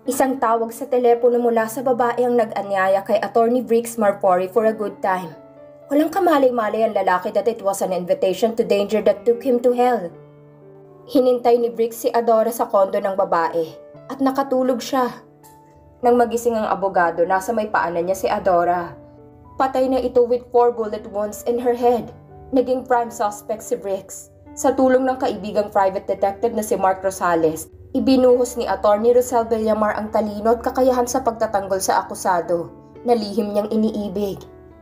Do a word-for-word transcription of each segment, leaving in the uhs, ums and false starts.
Isang tawag sa telepono mula sa babae ang nag-anyaya kay Attorney Briggs Marpori for a good time. Walang kamalay-malay ang lalaki that it was an invitation to danger that took him to hell. Hinintay ni Briggs si Adora sa kondo ng babae at nakatulog siya. Nang magising ang abogado, nasa may paanan niya si Adora. Patay na ito with four bullet wounds in her head. Naging prime suspect si Briggs. Sa tulong ng kaibigang private detective na si Mark Rosales, ibinuhos ni Attorney Rosel Villamar ang talino at kakayahan sa pagtatanggol sa akusado na lihim niyang iniibig.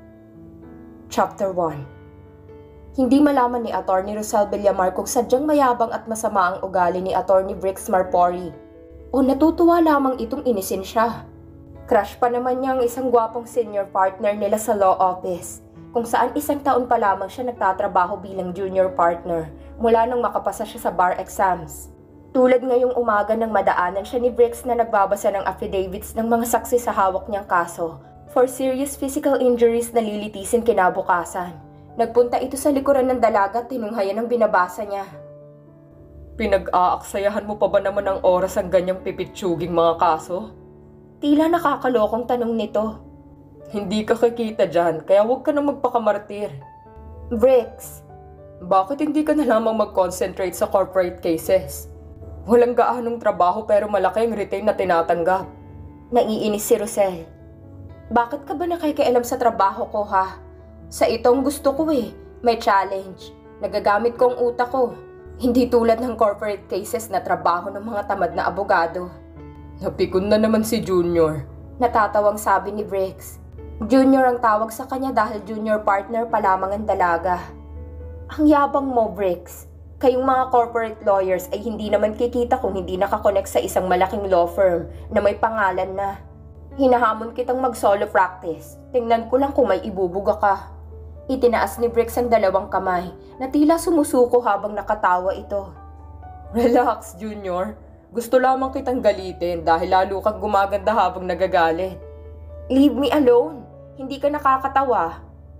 Chapter one. Hindi malaman ni Attorney Rosel Villamar kung sadyang mayabang at masama ang ugali ni Attorney Briggs Marpori o natutuwa lamang itong inisin siya. Crush pa naman niya ang isang gwapong senior partner nila sa law office, kung saan isang taon pa lamang siya nagtatrabaho bilang junior partner mula nung makapasa siya sa bar exams. Tulad ngayong umaga nang madaanan siya ni Briggs na nagbabasa ng affidavits ng mga saksi sa hawak niyang kaso for serious physical injuries na lilitisin kinabukasan. Nagpunta ito sa likuran ng dalaga at tinunghayan ang binabasa niya. Pinag-aaksayahan mo pa ba naman ang oras ang ganyang pipitsuging mga kaso? Tila nakakalokong tanong nito. Hindi ka kikita dyan, kaya huwag ka nang magpakamartir. Briggs, bakit hindi ka na lamang mag-concentrate sa corporate cases? Walang gaanong trabaho pero malaki ang retain na tinatanggap. Naiinis si Rosel. Bakit ka ba nakikialam sa trabaho ko ha? Sa itong gusto ko eh, may challenge. Nagagamit ko ang utak ko. Hindi tulad ng corporate cases na trabaho ng mga tamad na abogado. Napikon na naman si Junior. Natatawang sabi ni Briggs. Junior ang tawag sa kanya dahil junior partner pa lamang ang dalaga. Ang yabang mo, Briggs. Kayong mga corporate lawyers ay hindi naman kikita kung hindi nakakonect sa isang malaking law firm na may pangalan na. Hinahamon kitang mag-solo practice. Tingnan ko lang kung may ibubuga ka. Itinaas ni Briggs ang dalawang kamay na tila sumusuko habang nakatawa ito. Relax, Junior. Gusto lamang kitang galitin dahil lalo kang gumaganda habang nagagalit. Leave me alone. Hindi ka nakakatawa.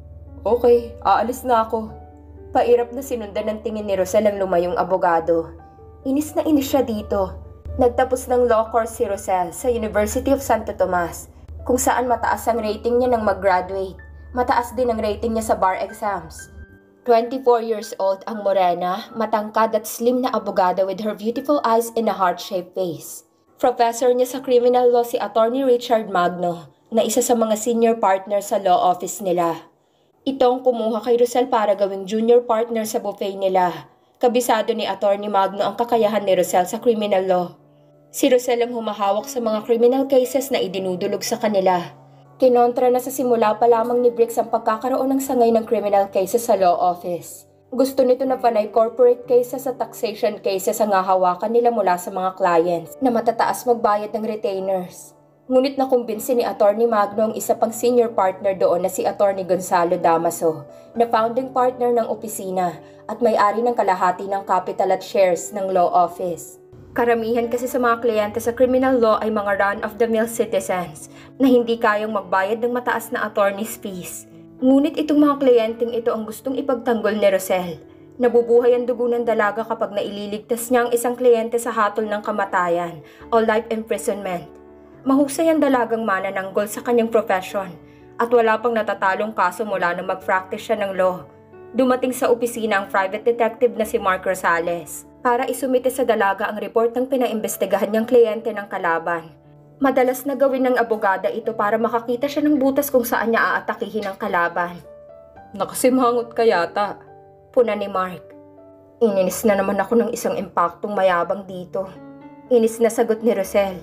Okay, aalis na ako. Pairap na sinundan ng tingin ni Rosel ang lumayong abogado. Inis na inis siya dito. Nagtapos ng law course si Rosel sa University of Santo Tomas, kung saan mataas ang rating niya nang mag-graduate. Mataas din ang rating niya sa bar exams. twenty-four years old ang morena, matangkad at slim na abogado with her beautiful eyes and a heart-shaped face. Professor niya sa criminal law si Attorney Richard Magno, na isa sa mga senior partner sa law office nila. Itong kumuha kay Rosel para gawing junior partner sa buffet nila. Kabisado ni Attorney Magno ang kakayahan ni Rosel sa criminal law. Si Rosel ang humahawak sa mga criminal cases na idinudulog sa kanila. Kinontra na sa simula pa lamang ni Briggs ang pagkakaroon ng sangay ng criminal cases sa law office. Gusto nito na panay corporate cases at taxation cases ang hahawakan nila mula sa mga clients na matataas magbayad ng retainers. Ngunit nakumbinsi ni Attorney Magno ang isa pang senior partner doon na si Attorney Gonzalo Damaso, na founding partner ng opisina at may-ari ng kalahati ng capital at shares ng law office. Karamihan kasi sa mga kliyente sa criminal law ay mga run-of-the-mill citizens na hindi kayang magbayad ng mataas na attorney's fees. Ngunit itong mga kliyenteng ito ang gustong ipagtanggol ni Rosel. Nabubuhay ang dugo ng dalaga kapag naililigtas niya ang isang kliyente sa hatol ng kamatayan o life imprisonment. Mahusay ang dalagang manananggol sa kanyang profession at wala pang natatalong kaso mula nang mag-practice siya ng law. Dumating sa opisina ang private detective na si Mark Rosales para isumite sa dalaga ang report ng pinaimbestigahan niyang kliyente ng kalaban. Madalas na gawin ng abogada ito para makakita siya ng butas kung saan niya aatakihin ang kalaban. Nakasimangot ka yata, puna ni Mark. Ininis na naman ako ng isang impaktong mayabang dito. Inis na sagot ni Rosel.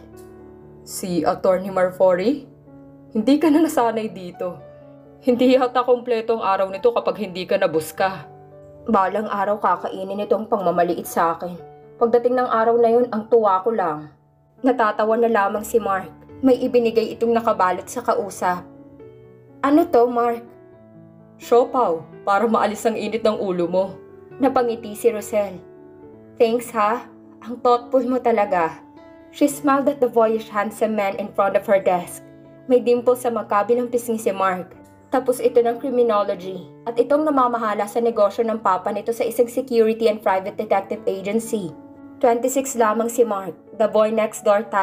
Si Attorney Marpori? Hindi ka na nasanay dito. Hindi yata kompleto ang araw nito kapag hindi ka nabuska. Balang araw kakainin itong pangmamaliit sa akin. Pagdating ng araw na yun, ang tuwa ko lang. Natatawa na lamang si Mark. May ibinigay itong nakabalot sa kausap. Ano to, Mark? Siopaw, para maalis ang init ng ulo mo. Napangiti si Rosel. Thanks ha, ang thoughtful mo talaga. She smiled at the boyish handsome man in front of her desk. May dimple sa magkabilang pisngi si Mark. Tapos ito ng criminology at itong namamahala sa negosyo ng papa nito sa isang security and private detective agency. twenty-six lamang si Mark, the boy next door type,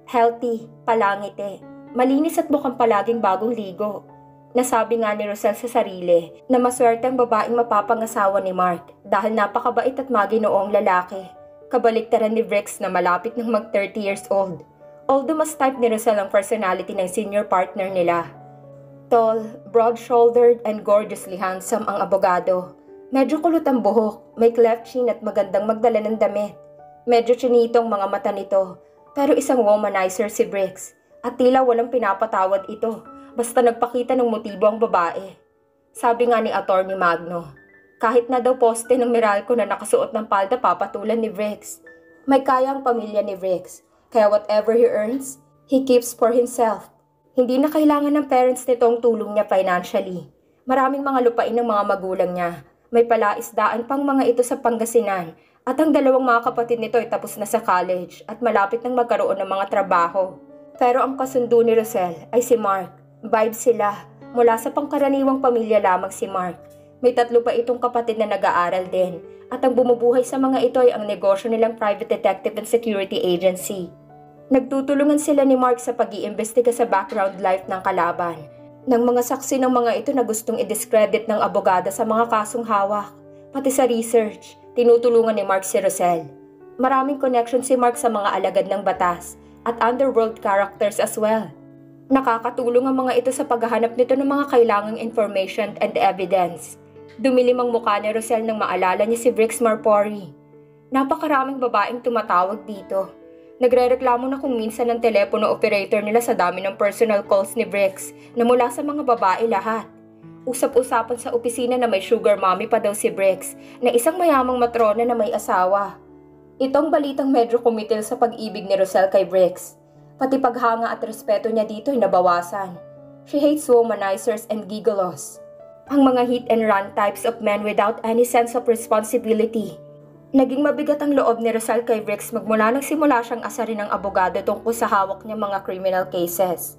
Healthy, palangiti, malinis at mukhang palaging bagong ligo. Nasabi nga ni Rosel sa sarili na maswerte ang babaeng mapapangasawa ni Mark dahil napakabait at maginoong lalaki. Kabaliktaran ni Brix na malapit ng mag thirty years old. Although mas type ni Rosel ang personality ng senior partner nila. Tall, broad-shouldered, and gorgeously handsome ang abogado. Medyo kulot ang buhok, may cleft chin at magandang magdala ng damit. Medyo chinitong mga mata nito, pero isang womanizer si Brix. At tila walang pinapatawad ito, basta nagpakita ng motibo ang babae. Sabi nga ni Attorney Magno, kahit na daw poste ng Meralco na nakasuot ng palda papatulan ni Brix. May kaya ang pamilya ni Brix, kaya whatever he earns, he keeps for himself. Hindi na kailangan ng parents nito ang tulong niya financially. Maraming mga lupain ng mga magulang niya. May palaisdaan pang mga ito sa Pangasinan at ang dalawang mga kapatid nito ay tapos na sa college at malapit nang magkaroon ng mga trabaho. Pero ang kasundo ni Rosel ay si Mark. Vibe sila. Mula sa pangkaraniwang pamilya lamang si Mark. May tatlo pa itong kapatid na nag-aaral din at ang bumubuhay sa mga ito ay ang negosyo nilang private detective and security agency. Nagtutulungan sila ni Mark sa pag-iimbestiga sa background life ng kalaban. Ng mga saksi ng mga ito na gustong i-discredit ng abogada sa mga kasong hawak. Pati sa research, tinutulungan ni Mark si Rosel. Maraming connection si Mark sa mga alagad ng batas at underworld characters as well. Nakakatulong ang mga ito sa paghahanap nito ng mga kailangang information and evidence. Dumilim ang mukha ni Rosel nang maalala niya si Brix Marpori. Napakaraming babaeng tumatawag dito. Nagrereklamo na kung minsan ng telepono operator nila sa dami ng personal calls ni Brix na mula sa mga babae lahat. Usap-usapan sa opisina na may sugar mommy pa daw si Brix na isang mayamang matrona na may asawa. Itong balitang medyo kumitil sa pag-ibig ni Rosel kay Brix. Pati paghanga at respeto niya dito ay nabawasan. She hates womanizers and gigolos. Ang mga hit and run types of men without any sense of responsibility. Naging mabigat ang loob ni Rosel kay Brix magmula nang simula siyang asarin ng abogado tungkol sa hawak niya mga criminal cases.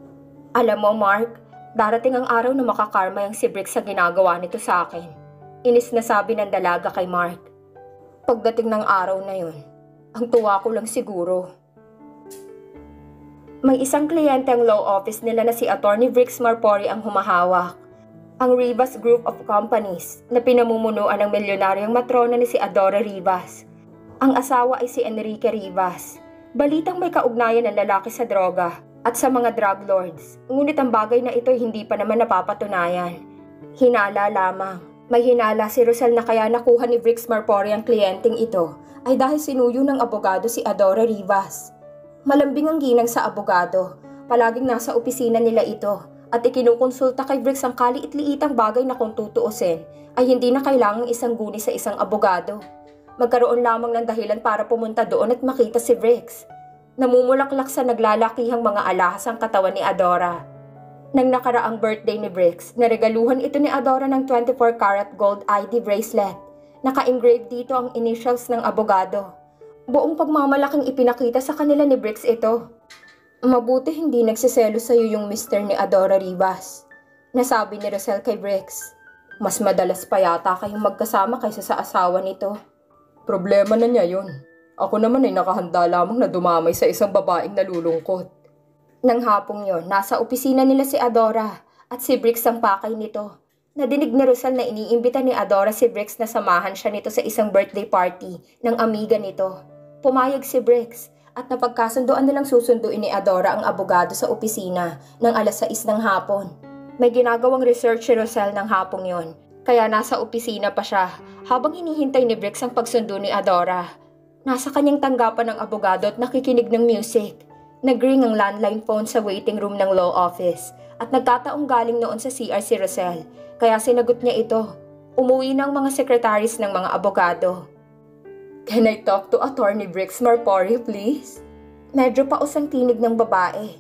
Alam mo, Mark, darating ang araw na makakarma yung si Brix sa ginagawa nito sa akin. Inis na sabi ng dalaga kay Mark. Pagdating ng araw na yun, ang tuwa ko lang siguro. May isang kliyente ang law office nila na si Attorney Brix Marpori ang humahawak. Ang Rivas Group of Companies na pinamumunuan ng milyonaryong matrona ni si Adora Rivas. Ang asawa ay si Enrique Rivas. Balitang may kaugnayan ng lalaki sa droga at sa mga drug lords. Ngunit ang bagay na ito ay hindi pa naman napapatunayan. Hinala lamang. May hinala si Rosel na kaya nakuha ni Brix Marpori ang kliyenteng ito ay dahil sinuyo ng abogado si Adora Rivas. Malambing ang ginang sa abogado. Palaging nasa opisina nila ito. At ikinukonsulta kay Brix ang kaliit-liitang bagay na kung tutuusin ay hindi na kailangang isang guni sa isang abogado. Magkaroon lamang ng dahilan para pumunta doon at makita si Brix. Namumulaklak sa naglalakihang mga alahas ang katawan ni Adora. Nang nakaraang birthday ni Brix, naregaluhan ito ni Adora ng twenty-four karat gold I D bracelet. Naka-engrave dito ang initials ng abogado. Buong pagmamalaking ipinakita sa kanila ni Brix ito. Mabuti hindi nagsiselo sa'yo yung mister ni Adora Rivas. Nasabi ni Rosel kay Brix. Mas madalas pa yata kayong magkasama kaysa sa asawa nito. Problema na niya yun. Ako naman ay nakahanda lamang na dumamay sa isang babaeng nalulungkot. Nang hapong yon, nasa opisina nila si Adora at si Brix ang pakay nito. Nadinig ni Rosel na iniimbita ni Adora si Brix na samahan siya nito sa isang birthday party ng amiga nito. Pumayag si Brix. At napagkasunduan nilang susunduin ni Adora ang abogado sa opisina ng alas sais ng hapon. May ginagawang research si Rosel ng hapong yon, kaya nasa opisina pa siya habang hinihintay ni Brix ang pagsundo ni Adora. Nasa kanyang tanggapan ng abogado at nakikinig ng music. Nag-ring ang landline phone sa waiting room ng law office at nagkataong galing noon sa C R si Rosel, kaya sinagot niya ito. Umuwi na ang mga secretaries ng mga abogado. Can I talk to Attorney Brix Marpori, please? Medyo paus ang tinig ng babae.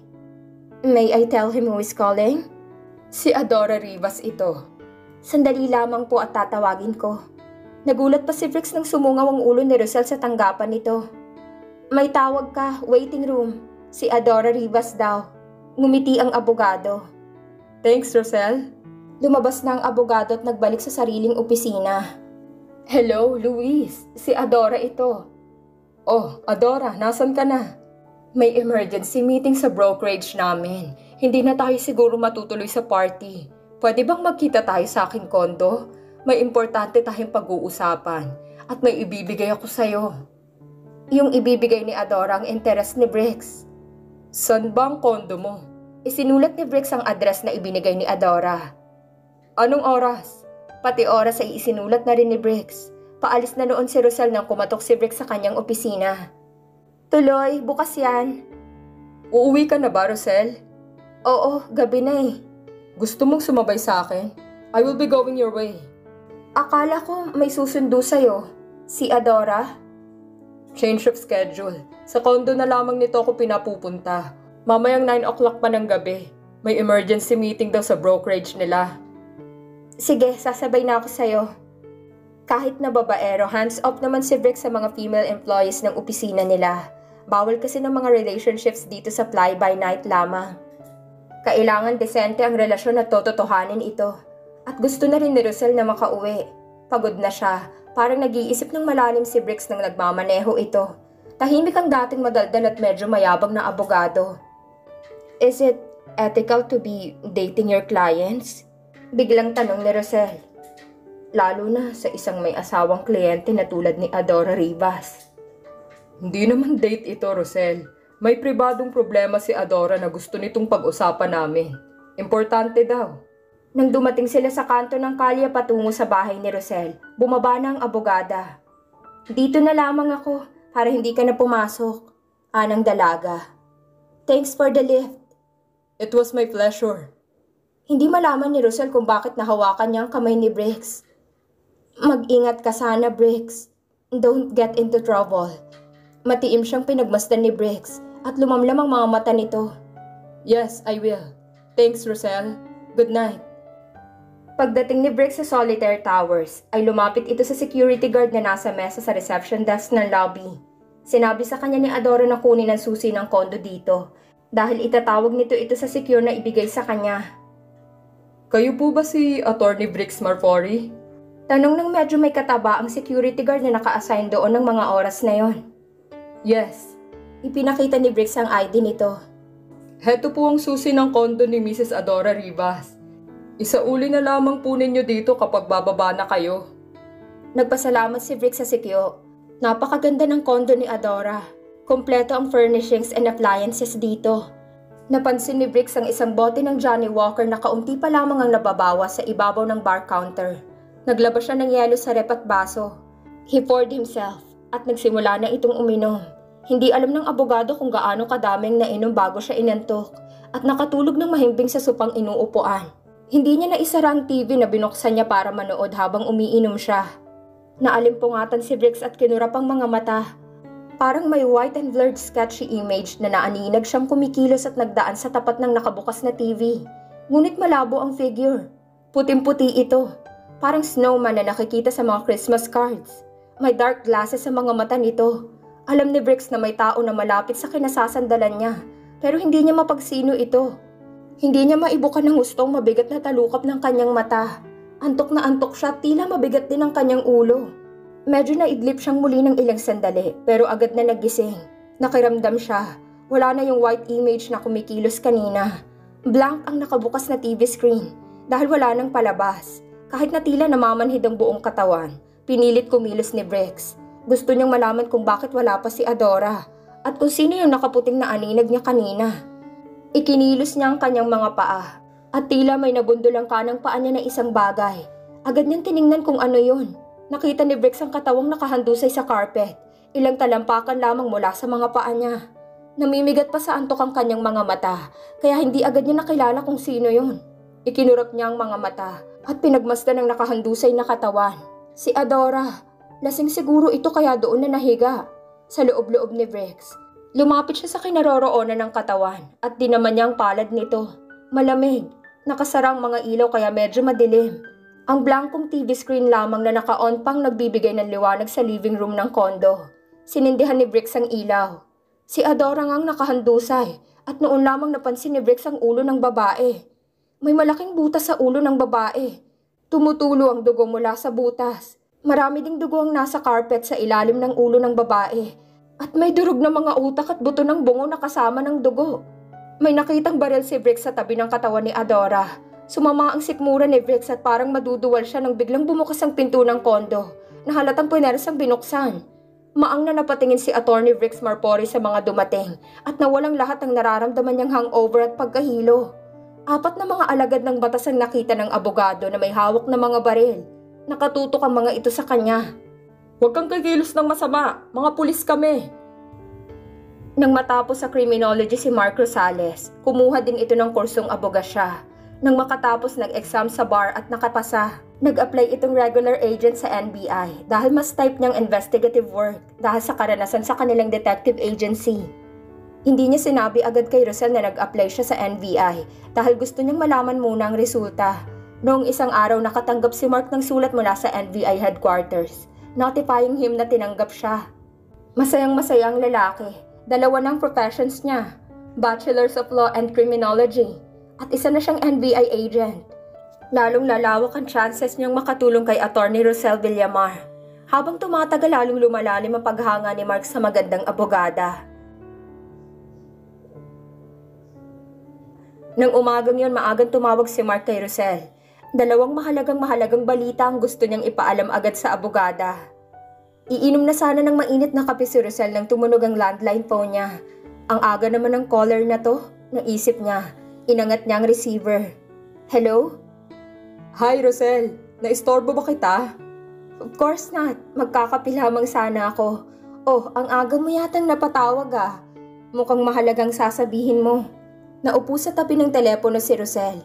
May I tell him who is calling? Si Adora Rivas ito. Sandali lamang po at tatawagin ko. Nagulat pa si Brix nang sumungaw ang ulo ni Rosel sa tanggapan nito. May tawag ka, waiting room. Si Adora Rivas daw. Ngumiti ang abogado. Thanks, Rosel. Lumabas na ang abogado at nagbalik sa sariling opisina. Hello, Luis. Si Adora ito. Oh, Adora, nasan ka na? May emergency meeting sa brokerage namin. Hindi na tayo siguro matutuloy sa party. Pwede bang magkita tayo sa aking kondo? May importante tayong pag-uusapan at may ibibigay ako sa'yo. Yung ibibigay ni Adora ang interes ni Briggs. San ba ang kondo mo? Isinulat ni Briggs ang address na ibinigay ni Adora. Anong oras? Pati oras ay isinulat na rin ni Briggs. Paalis na noon si Rosel nang kumatok si Briggs sa kanyang opisina. Tuloy, bukas yan. Uuwi ka na ba, Rosel? Oo, gabi na eh. Gusto mong sumabay sa akin? I will be going your way. Akala ko may susundo sa'yo. Si Adora? Change of schedule. Sa kondo na lamang nito ako pinapupunta. Mamayang nine o'clock pa ng gabi. May emergency meeting daw sa brokerage nila. Sige, sasabay na ako sa'yo. Kahit na babaero, hands-off naman si Briggs sa mga female employees ng opisina nila. Bawal kasi ng mga relationships dito sa fly-by-night lamang. Kailangan desente ang relasyon at tototohanin ito. At gusto na rin ni Rosel na makauwi. Pagod na siya. Parang nag-iisip ng malalim si Briggs nang nagmamaneho ito. Tahimik ang dating madaldal at medyo mayabang na abogado. Is it ethical to be dating your clients? Biglang tanong ni Rosel. Lalo na sa isang may asawang kliyente na tulad ni Adora Rivas. Hindi naman date ito, Rosel. May pribadong problema si Adora na gusto nitong pag-usapan namin. Importante daw. Nang dumating sila sa kanto ng kalye patungo sa bahay ni Rosel, bumaba na ang abogada. Dito na lamang ako para hindi ka na pumasok. Anang dalaga. Thanks for the lift. It was my pleasure. Hindi malaman ni Rosel kung bakit nahawakan niya ang kamay ni Briggs. Mag-ingat ka sana, Briggs. Don't get into trouble. Matiim siyang pinagmasdan ni Briggs at lumamlam ang mga mata nito. Yes, I will. Thanks, Rosel. Good night. Pagdating ni Briggs sa Solitaire Towers, ay lumapit ito sa security guard na nasa mesa sa reception desk ng lobby. Sinabi sa kanya ni Adora na kunin ang susi ng kondo dito dahil itatawag nito ito sa secure na ibigay sa kanya. Kayo po ba si Attorney Briggs Marfori? Tanong ng medyo may kataba ang security guard na naka-assign doon ng mga oras na yon. Yes. Ipinakita ni Briggs ang I D nito. Heto po ang susi ng kondo ni Missus Adora Rivas. Isauli na lamang po ninyo dito kapag bababa na kayo. Nagpasalamat si Briggs sa sikyo. Napakaganda ng kondo ni Adora. Kompleto ang furnishings and appliances dito. Napansin ni Briggs ang isang bote ng Johnny Walker na kaunti pa lamang ang nababawas sa ibabaw ng bar counter. Naglabas siya ng yelo sa rep at baso. He poured himself at nagsimula na itong uminom. Hindi alam ng abogado kung gaano kadaming nainom bago siya inantok at nakatulog ng mahimbing sa supang inuupuan. Hindi niya naisara ang T V na binuksan niya para manood habang umiinom siya. Naalimpungatan si Briggs at kinurap ang mga mata. Parang may white and blurred sketchy image na naaninag siyang kumikilos at nagdaan sa tapat ng nakabukas na T V. Ngunit malabo ang figure. Puting-puti ito. Parang snowman na nakikita sa mga Christmas cards. May dark glasses sa mga mata nito. Alam ni Briggs na may tao na malapit sa kinasasandalan niya, pero hindi niya mapagsino ito. Hindi niya maibukan ng gustong mabigat na talukap ng kanyang mata. Antok na antok siya, tila mabigat din ang kanyang ulo. Medyo naidlip siyang muli ng ilang sandali, pero agad na nagising. Nakiramdam siya. Wala na yung white image na kumikilos kanina. Blank ang nakabukas na T V screen dahil wala nang palabas. Kahit na tila namamanhid ang buong katawan, pinilit kumilos ni Briggs. Gusto niyang malaman kung bakit wala pa si Adora at kung sino yung nakaputing na aninag niya kanina. Ikinilos niya ang kanyang mga paa at tila may nabundol ang kanang paa niya na isang bagay. Agad niyang tiningnan kung ano yun. Nakita ni Briggs ang katawang nakahandusay sa carpet. Ilang talampakan lamang mula sa mga paa niya. Namimigat pa sa antok ang kanyang mga mata, kaya hindi agad niya nakilala kung sino yun. Ikinurap niya ang mga mata at pinagmasdan ng nakahandusay na katawan. Si Adora. Lasing siguro ito kaya doon na nahiga. Sa loob-loob ni Briggs. Lumapit siya sa kinaroroonan ng katawan at dinaman niya ang palad nito. Malamig. Nakasara ang mga ilaw kaya medyo madilim. Ang blankong T V screen lamang na naka-on pang nagbibigay ng liwanag sa living room ng kondo. Sinindihan ni Briggs ang ilaw. Si Adora ngang nakahandusay at noon lamang napansin ni Briggs ang ulo ng babae. May malaking butas sa ulo ng babae. Tumutulo ang dugo mula sa butas. Marami ding dugo ang nasa carpet sa ilalim ng ulo ng babae. At may durog na mga utak at buto ng bungo na kasama ng dugo. May nakitang baril si Briggs sa tabi ng katawan ni Adora. Sumama ang sikmura ni Briggs at parang maduduwal siya nang biglang bumukas ang pinto ng kondo na halatang puwersang ang binuksan. Maang na napatingin si Attorney Briggs Marpori sa mga dumating at nawalang lahat ng nararamdaman niyang hangover at pagkahilo. Apat na mga alagad ng batas ang nakita ng abogado na may hawak na mga baril. Nakatutok ang mga ito sa kanya. Huwag kang kikilos ng masama, mga pulis kami. Nang matapos sa criminology si Mark Rosales, kumuha din ito ng kursong abogasya. Nang makatapos nag-exam sa bar at nakapasa, nag-apply itong regular agent sa N B I dahil mas type niyang investigative work dahil sa karanasan sa kanilang detective agency. Hindi niya sinabi agad kay Rosel na nag-apply siya sa N B I dahil gusto niyang malaman muna ang resulta. Noong isang araw nakatanggap si Mark ng sulat mula sa N B I headquarters, notifying him na tinanggap siya. Masayang masayang lalaki, dalawa ng professions niya, Bachelors of Law and Criminology, at isa na siyang N B I agent. Lalong lalawak ang chances niyang makatulong kay Attorney Rosel Villamar. Habang tumatagal lalong lumalalim ang paghanga ni Mark sa magandang abogada. Nang umagang yon, maagang tumawag si Mark kay Rosel. Dalawang mahalagang mahalagang balita ang gusto niyang ipaalam agad sa abogada. Iinom na sana ng mainit na kape si Rosel nang tumunog ang landline phone niya. Ang aga naman ng caller na to, naisip niya. Inangat niya ang receiver. Hello? Hi Rosel, naistorbo ba kita? Of course not. Magkakape lamang sana ako. Oh, ang aga mo yatang napatawag ah. Mukhang mahalagang sasabihin mo. Naupo sa tabi ng telepono si Rosel.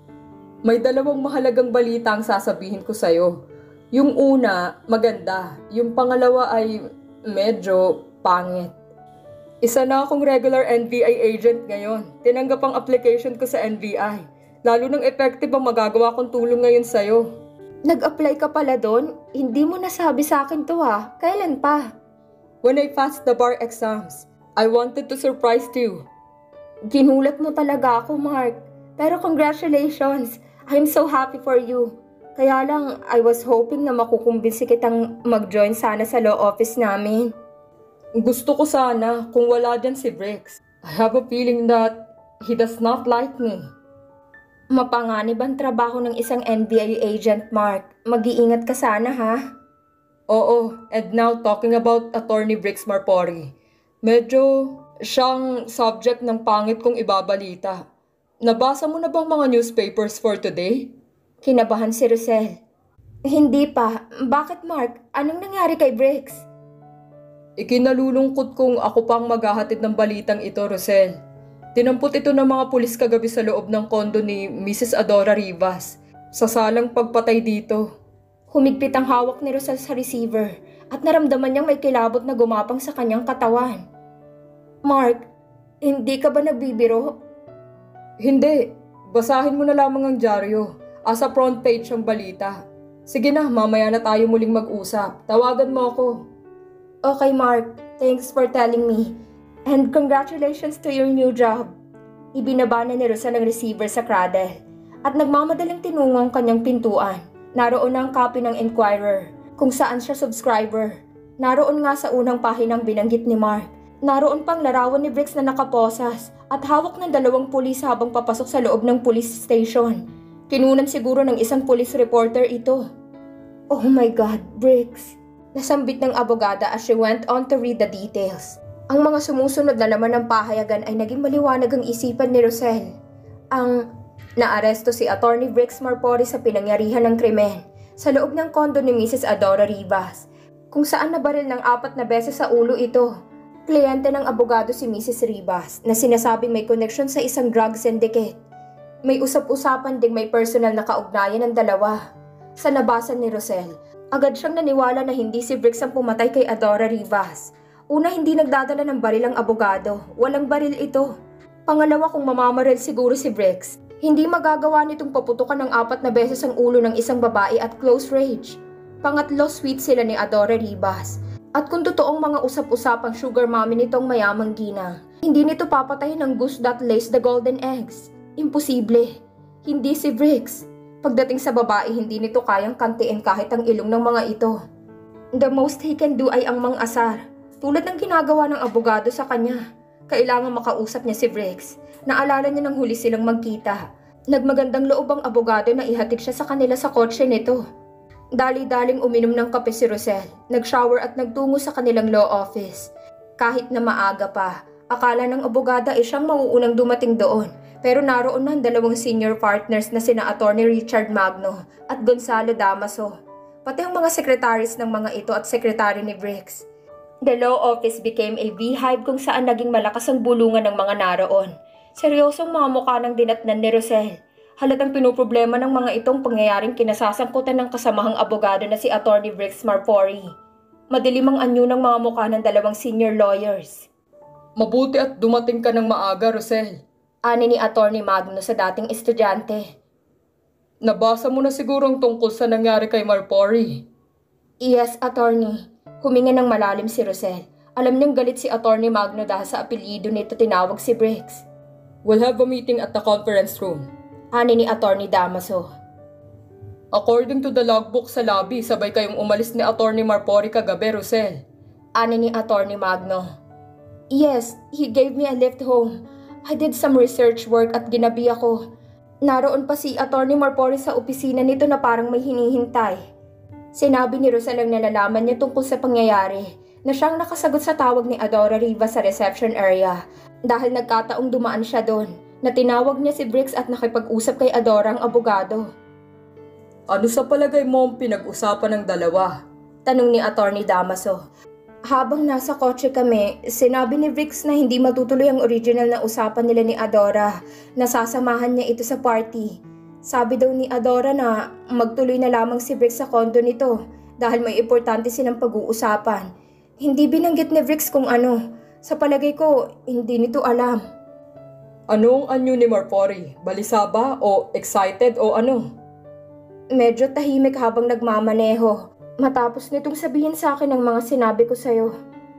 May dalawang mahalagang balita ang sasabihin ko sa'yo. Yung una, maganda. Yung pangalawa ay medyo pangit. Isa na akong regular N B I agent ngayon. Tinanggap ang application ko sa N B I. Lalo nang effective ang magagawa kong tulong ngayon sa'yo. Nag-apply ka pala doon? Hindi mo nasabi sa akin to ha. Kailan pa? When I passed the bar exams, I wanted to surprise you. Ginulat mo talaga ako, Mark. Pero congratulations. I'm so happy for you. Kaya lang, I was hoping na makukumbinsi kitang mag-join sana sa law office namin. Gusto ko sana kung wala dyan si Briggs. I have a feeling that he does not like me. Mapanganib ang trabaho ng isang N B I agent, Mark. Mag-iingat ka sana, ha? Oo, and now talking about Attorney Briggs Marpori. Medyo siyang subject ng pangit kong ibabalita. Nabasa mo na bang mga newspapers for today? Kinabahan si Rosel. Hindi pa. Bakit, Mark? Anong nangyari kay Briggs? Ikinalulungkot kong ako pang maghahatid ng balitang ito, Rosel. Tinampot ito ng mga pulis kagabi sa loob ng kondo ni Missus Adora Rivas sa salang pagpatay dito. Humigpit ang hawak ni Rosel sa receiver at naramdaman niyang may kilabot na gumapang sa kanyang katawan. Mark, hindi ka ba nagbibiro? Hindi. Basahin mo na lamang ang dyaryo. Asa front page ang balita. Sige na, mamaya na tayo muling mag-usap. Tawagan mo ako. Okay, Mark. Thanks for telling me. And congratulations to your new job. Ibinaba na ni Rosel ang receiver sa cradle at nagmamadaling tinungo ang kanyang pintuan. Naroon ang copy ng Enquirer kung saan siya subscriber. Naroon nga sa unang pahinang binanggit ni Mark. Naroon pang larawan ni Briggs na nakaposas at hawak ng dalawang pulis habang papasok sa loob ng police station. Kinunan siguro ng isang police reporter ito. Oh my God, Briggs! Nasambit ng abogada as she went on to read the details. Ang mga sumusunod na laman ng pahayagan ay naging maliwanag ang isipan ni Rosel. Ang naaresto si Attorney Briggs Marpori sa pinangyarihan ng krimen sa loob ng kondo ni Missus Adora Rivas, kung saan nabaril ng apat na beses sa ulo ito. Kliyente ng abogado si Missus Rivas na sinasabing may connection sa isang drug syndicate. May usap-usapan ding may personal na kaugnayan ng dalawa. Sa nabasa ni Rosel, agad siyang naniwala na hindi si Briggs ang pumatay kay Adora Rivas. Una, hindi nagdadala ng baril ang abogado. Walang baril ito. Pangalawa, kung mamamaril siguro si Briggs, hindi magagawa nitong paputukan ng apat na beses ang ulo ng isang babae at close range. Pangatlo, sweet sila ni Adora Rivas. At kung totoong mga usap-usapang sugar mommy nitong mayamang ginang, hindi nito papatayin ng goose that lays the golden eggs. Imposible. Hindi si Briggs. Pagdating sa babae, hindi nito kayang kantiin kahit ang ilong ng mga ito. The most he can do ay ang mang-asar. Tulad ng ginagawa ng abogado sa kanya. Kailangan makausap niya si Briggs. Naalala niya nang huli silang magkita. Nagmagandang loob ang abogado na ihatid siya sa kanila sa kotse nito. Dali-daling uminom ng kape si Rosel, nag-shower at nagtungo sa kanilang law office. Kahit na maaga pa, akala ng abogada ay siyang mauunang dumating doon. Pero naroon na ang dalawang senior partners na sina Attorney Richard Magno at Gonzalo Damaso. Pati ang mga sekretaris ng mga ito at sekretary ni Briggs. The law office became a beehive kung saan naging malakas ang bulungan ng mga naroon. Seryosong mga mukha ng dinatnan ni Rosel. Halatang pinoproblema ng mga itong pangyayaring kinasasangkutan ng kasamahang abogado na si Attorney Briggs Marfori. Madilim ang anyo ng mga mukha ng dalawang senior lawyers. Mabuti at dumating ka ng maaga, Rosel. Ani ni Attorney Magno sa dating estudyante. Nabasa mo na siguro ang tungkol sa nangyari kay Marfori. Yes, Attorney. Huminga ng malalim si Rosel. Alam niyang galit si Attorney Magno dahil sa apelyido nito tinawag si Briggs. We'll have a meeting at the conference room. Ani ni Attorney Damaso. According to the logbook sa lobby, sabay kayong umalis ni Attorney Marfori kagabi, Rosel. Ani ni Attorney Magno. Yes, he gave me a lift home. I did some research work at ginabi ako. Naroon pa si Attorney Marfori sa opisina nito na parang may hinihintay. Sinabi ni Rosel ang nalalaman niya tungkol sa pangyayari na siyang nakasagot sa tawag ni Adora Rivas sa reception area dahil nagkataong dumaan siya doon na tinawag niya si Briggs at nakipag-usap kay Adora ang abogado. Ano sa palagay mo ang pinag-usapan ng dalawa? Tanong ni Attorney Damaso. Habang nasa kotse kami, sinabi ni Briggs na hindi matutuloy ang original na usapan nila ni Adora na sasamahan niya ito sa party. Sabi daw ni Adora na magtuloy na lamang si Briggs sa kondo nito dahil may importante silang pag-uusapan. Hindi binanggit ni Briggs kung ano. Sa palagay ko, hindi nito alam. Anong anyo ni Marfori? Balisa ba o excited o ano? Medyo tahimik habang nagmamaneho. Matapos nitong sabihin sa akin ang mga sinabi ko sa'yo.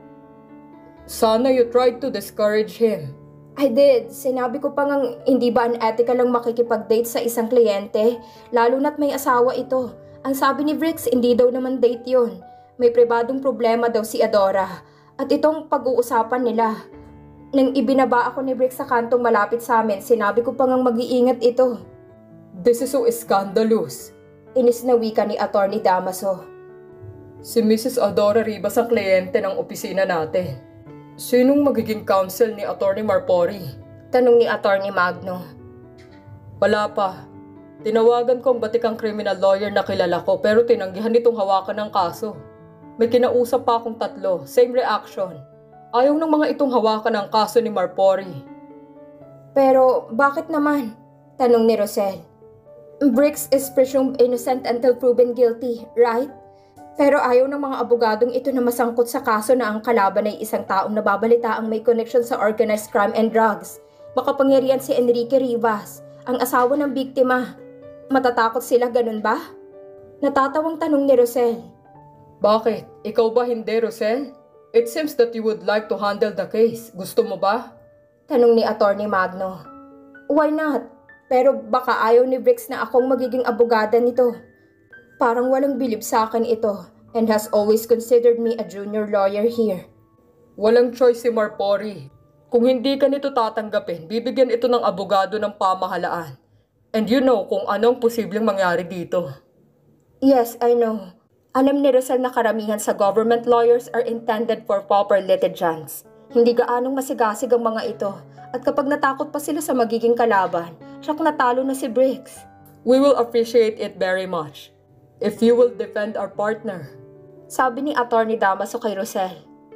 Sana you tried to discourage him. I did. Sinabi ko pa ngang hindi ba unethical lang makikipag-date sa isang kliyente, lalo na't may asawa ito. Ang sabi ni Briggs, hindi daw naman date yun. May pribadong problema daw si Adora. At itong pag-uusapan nila. Nang ibinaba ako ni Briggs sa kantong malapit sa amin, sinabi ko pa ngang mag-iingat ito. This is so scandalous. Inis na wika ni Attorney Damaso. Si Missus Adora Rivas ang kliyente ng opisina natin. Sinong magiging counsel ni Attorney Marfori? Tanong ni Attorney Magno. Wala pa. Tinawagan ko ang batikang criminal lawyer na kilala ko pero tinanggihan nitong hawakan ng kaso. May kinausap pa akong tatlo, same reaction. Ayaw ng mga itong hawakan ng kaso ni Marfori. Pero bakit naman? Tanong ni Rosel. Briggs is presumed innocent until proven guilty, right? Pero ayaw ng mga abogadong ito na masangkot sa kaso na ang kalaban ay isang taong nababalita ang may connection sa organized crime and drugs. Makapangyarihan si Enrique Rivas, ang asawa ng biktima. Matatakot sila, ganun ba? Natatawang tanong ni Rosel. Bakit? Ikaw ba hindi, Rosel? It seems that you would like to handle the case. Gusto mo ba? Tanong ni Attorney Magno. Why not? Pero baka ayaw ni Briggs na akong magiging abogada nito. Parang walang bilib sa akin ito and has always considered me a junior lawyer here. Walang choice si Marfori. Kung hindi ka nito tatanggapin, bibigyan ito ng abogado ng pamahalaan. And you know kung anong posibleng mangyari dito. Yes, I know. Alam ni Rosel na karamihan sa government lawyers are intended for proper litigants. Hindi gaanong masigasig ang mga ito. At kapag natakot pa sila sa magiging kalaban, siyak natalo na si Briggs. We will appreciate it very much. If you will defend our partner. Sabi ni Attorney Damaso kay Rosel.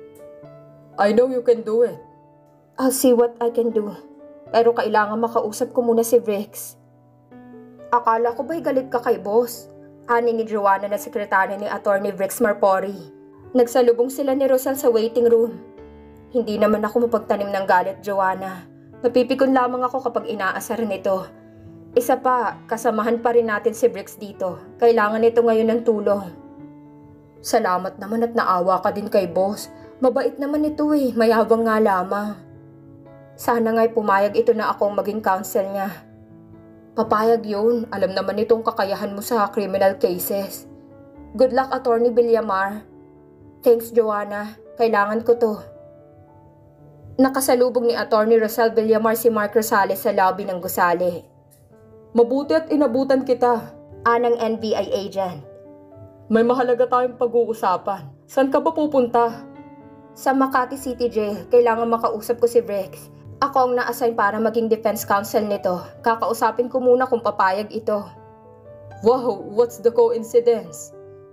I know you can do it. I'll see what I can do. Pero kailangan makausap ko muna si Briggs. Akala ko ba'y galit ka kay boss? Ani ni Joanna na sekretary ni Attorney Briggs Marfori. Nagsalubong sila ni Rosel sa waiting room. Hindi naman ako mapagtanim ng galit, Joanna. Napipikon lamang ako kapag inaasar nito. Isa pa, kasamahan pa rin natin si Briggs dito. Kailangan nito ngayon ng tulong. Salamat naman at naawa ka din kay boss. Mabait naman ito eh, mayabang nga lamang. Sana nga'y pumayag ito na akong maging counsel niya. Papayag yun, alam naman itong kakayahan mo sa criminal cases. Good luck, Attorney Villamar. Thanks, Joanna. Kailangan ko to. Nakasalubong ni Attorney Rosel Villamar si Mark Rosales sa lobby ng gusali. Mabuti at inabutan kita. Anang N B I agent. May mahalaga tayong pag-uusapan. Saan ka ba pupunta? Sa Makati City Jail, kailangan makausap ko si Briggs. Ako ang na-assign para maging defense counsel nito. Kakausapin ko muna kung papayag ito. Wow, what's the coincidence?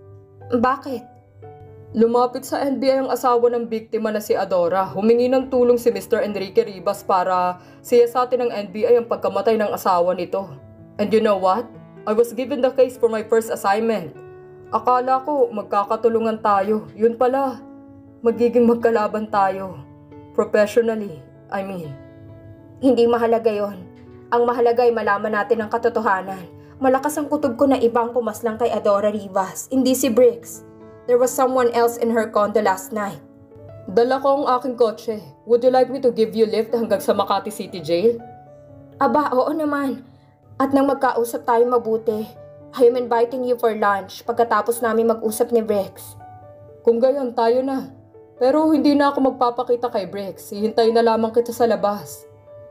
Bakit? Lumapit sa N B I ang asawa ng biktima na si Adora. Humingi ng tulong si Mister Enrique Ribas para siyasatin ng N B I ang pagkamatay ng asawa nito. And you know what? I was given the case for my first assignment. Akala ko magkakatulungan tayo. Yun pala, magiging magkalaban tayo. Professionally, I mean. Hindi mahalaga yon. Ang mahalaga ay malaman natin ang katotohanan. Malakas ang kutob ko na ibang pumaslang kay Adora Rivas, hindi si Briggs. There was someone else in her condo last night. Dala ko ang aking kotse. Would you like me to give you lift hanggang sa Makati City Jail? Aba, oo naman. At nang magkausap tayo mabuti, I am inviting you for lunch pagkatapos namin mag-usap ni Briggs. Kung gayon, tayo na. Pero hindi na ako magpapakita kay Briggs. Hihintayin na lamang kita sa labas.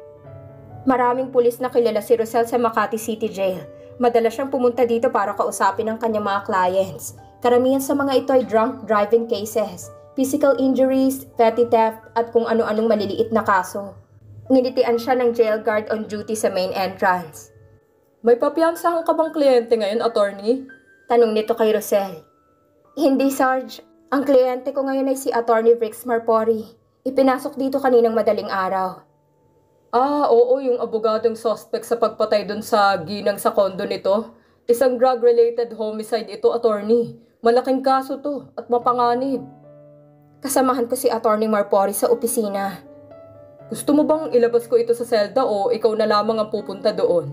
Maraming pulis na kilala si Rosel sa Makati City Jail. Madalas siyang pumunta dito para kausapin ang kanyang mga clients. Karamihan sa mga ito ay drunk driving cases, physical injuries, petty theft at kung ano-anong maliliit na kaso. Nilitian siya ng jail guard on duty sa main entrance. May papiyansahan ka bang kliyente ngayon, attorney? Tanong nito kay Rosel. Hindi, Sarge. Ang kliyente ko ngayon ay si Attorney Briggs Marpori. Ipinasok dito kaninang madaling araw. Ah, oo, yung abogadong suspect sa pagpatay dun sa ginang sa kondo nito. Isang drug-related homicide ito, attorney. Malaking kaso to at mapanganib. Kasamahan ko si Attorney Marpori sa opisina. Gusto mo bang ilabas ko ito sa selda o ikaw na lamang ang pupunta doon?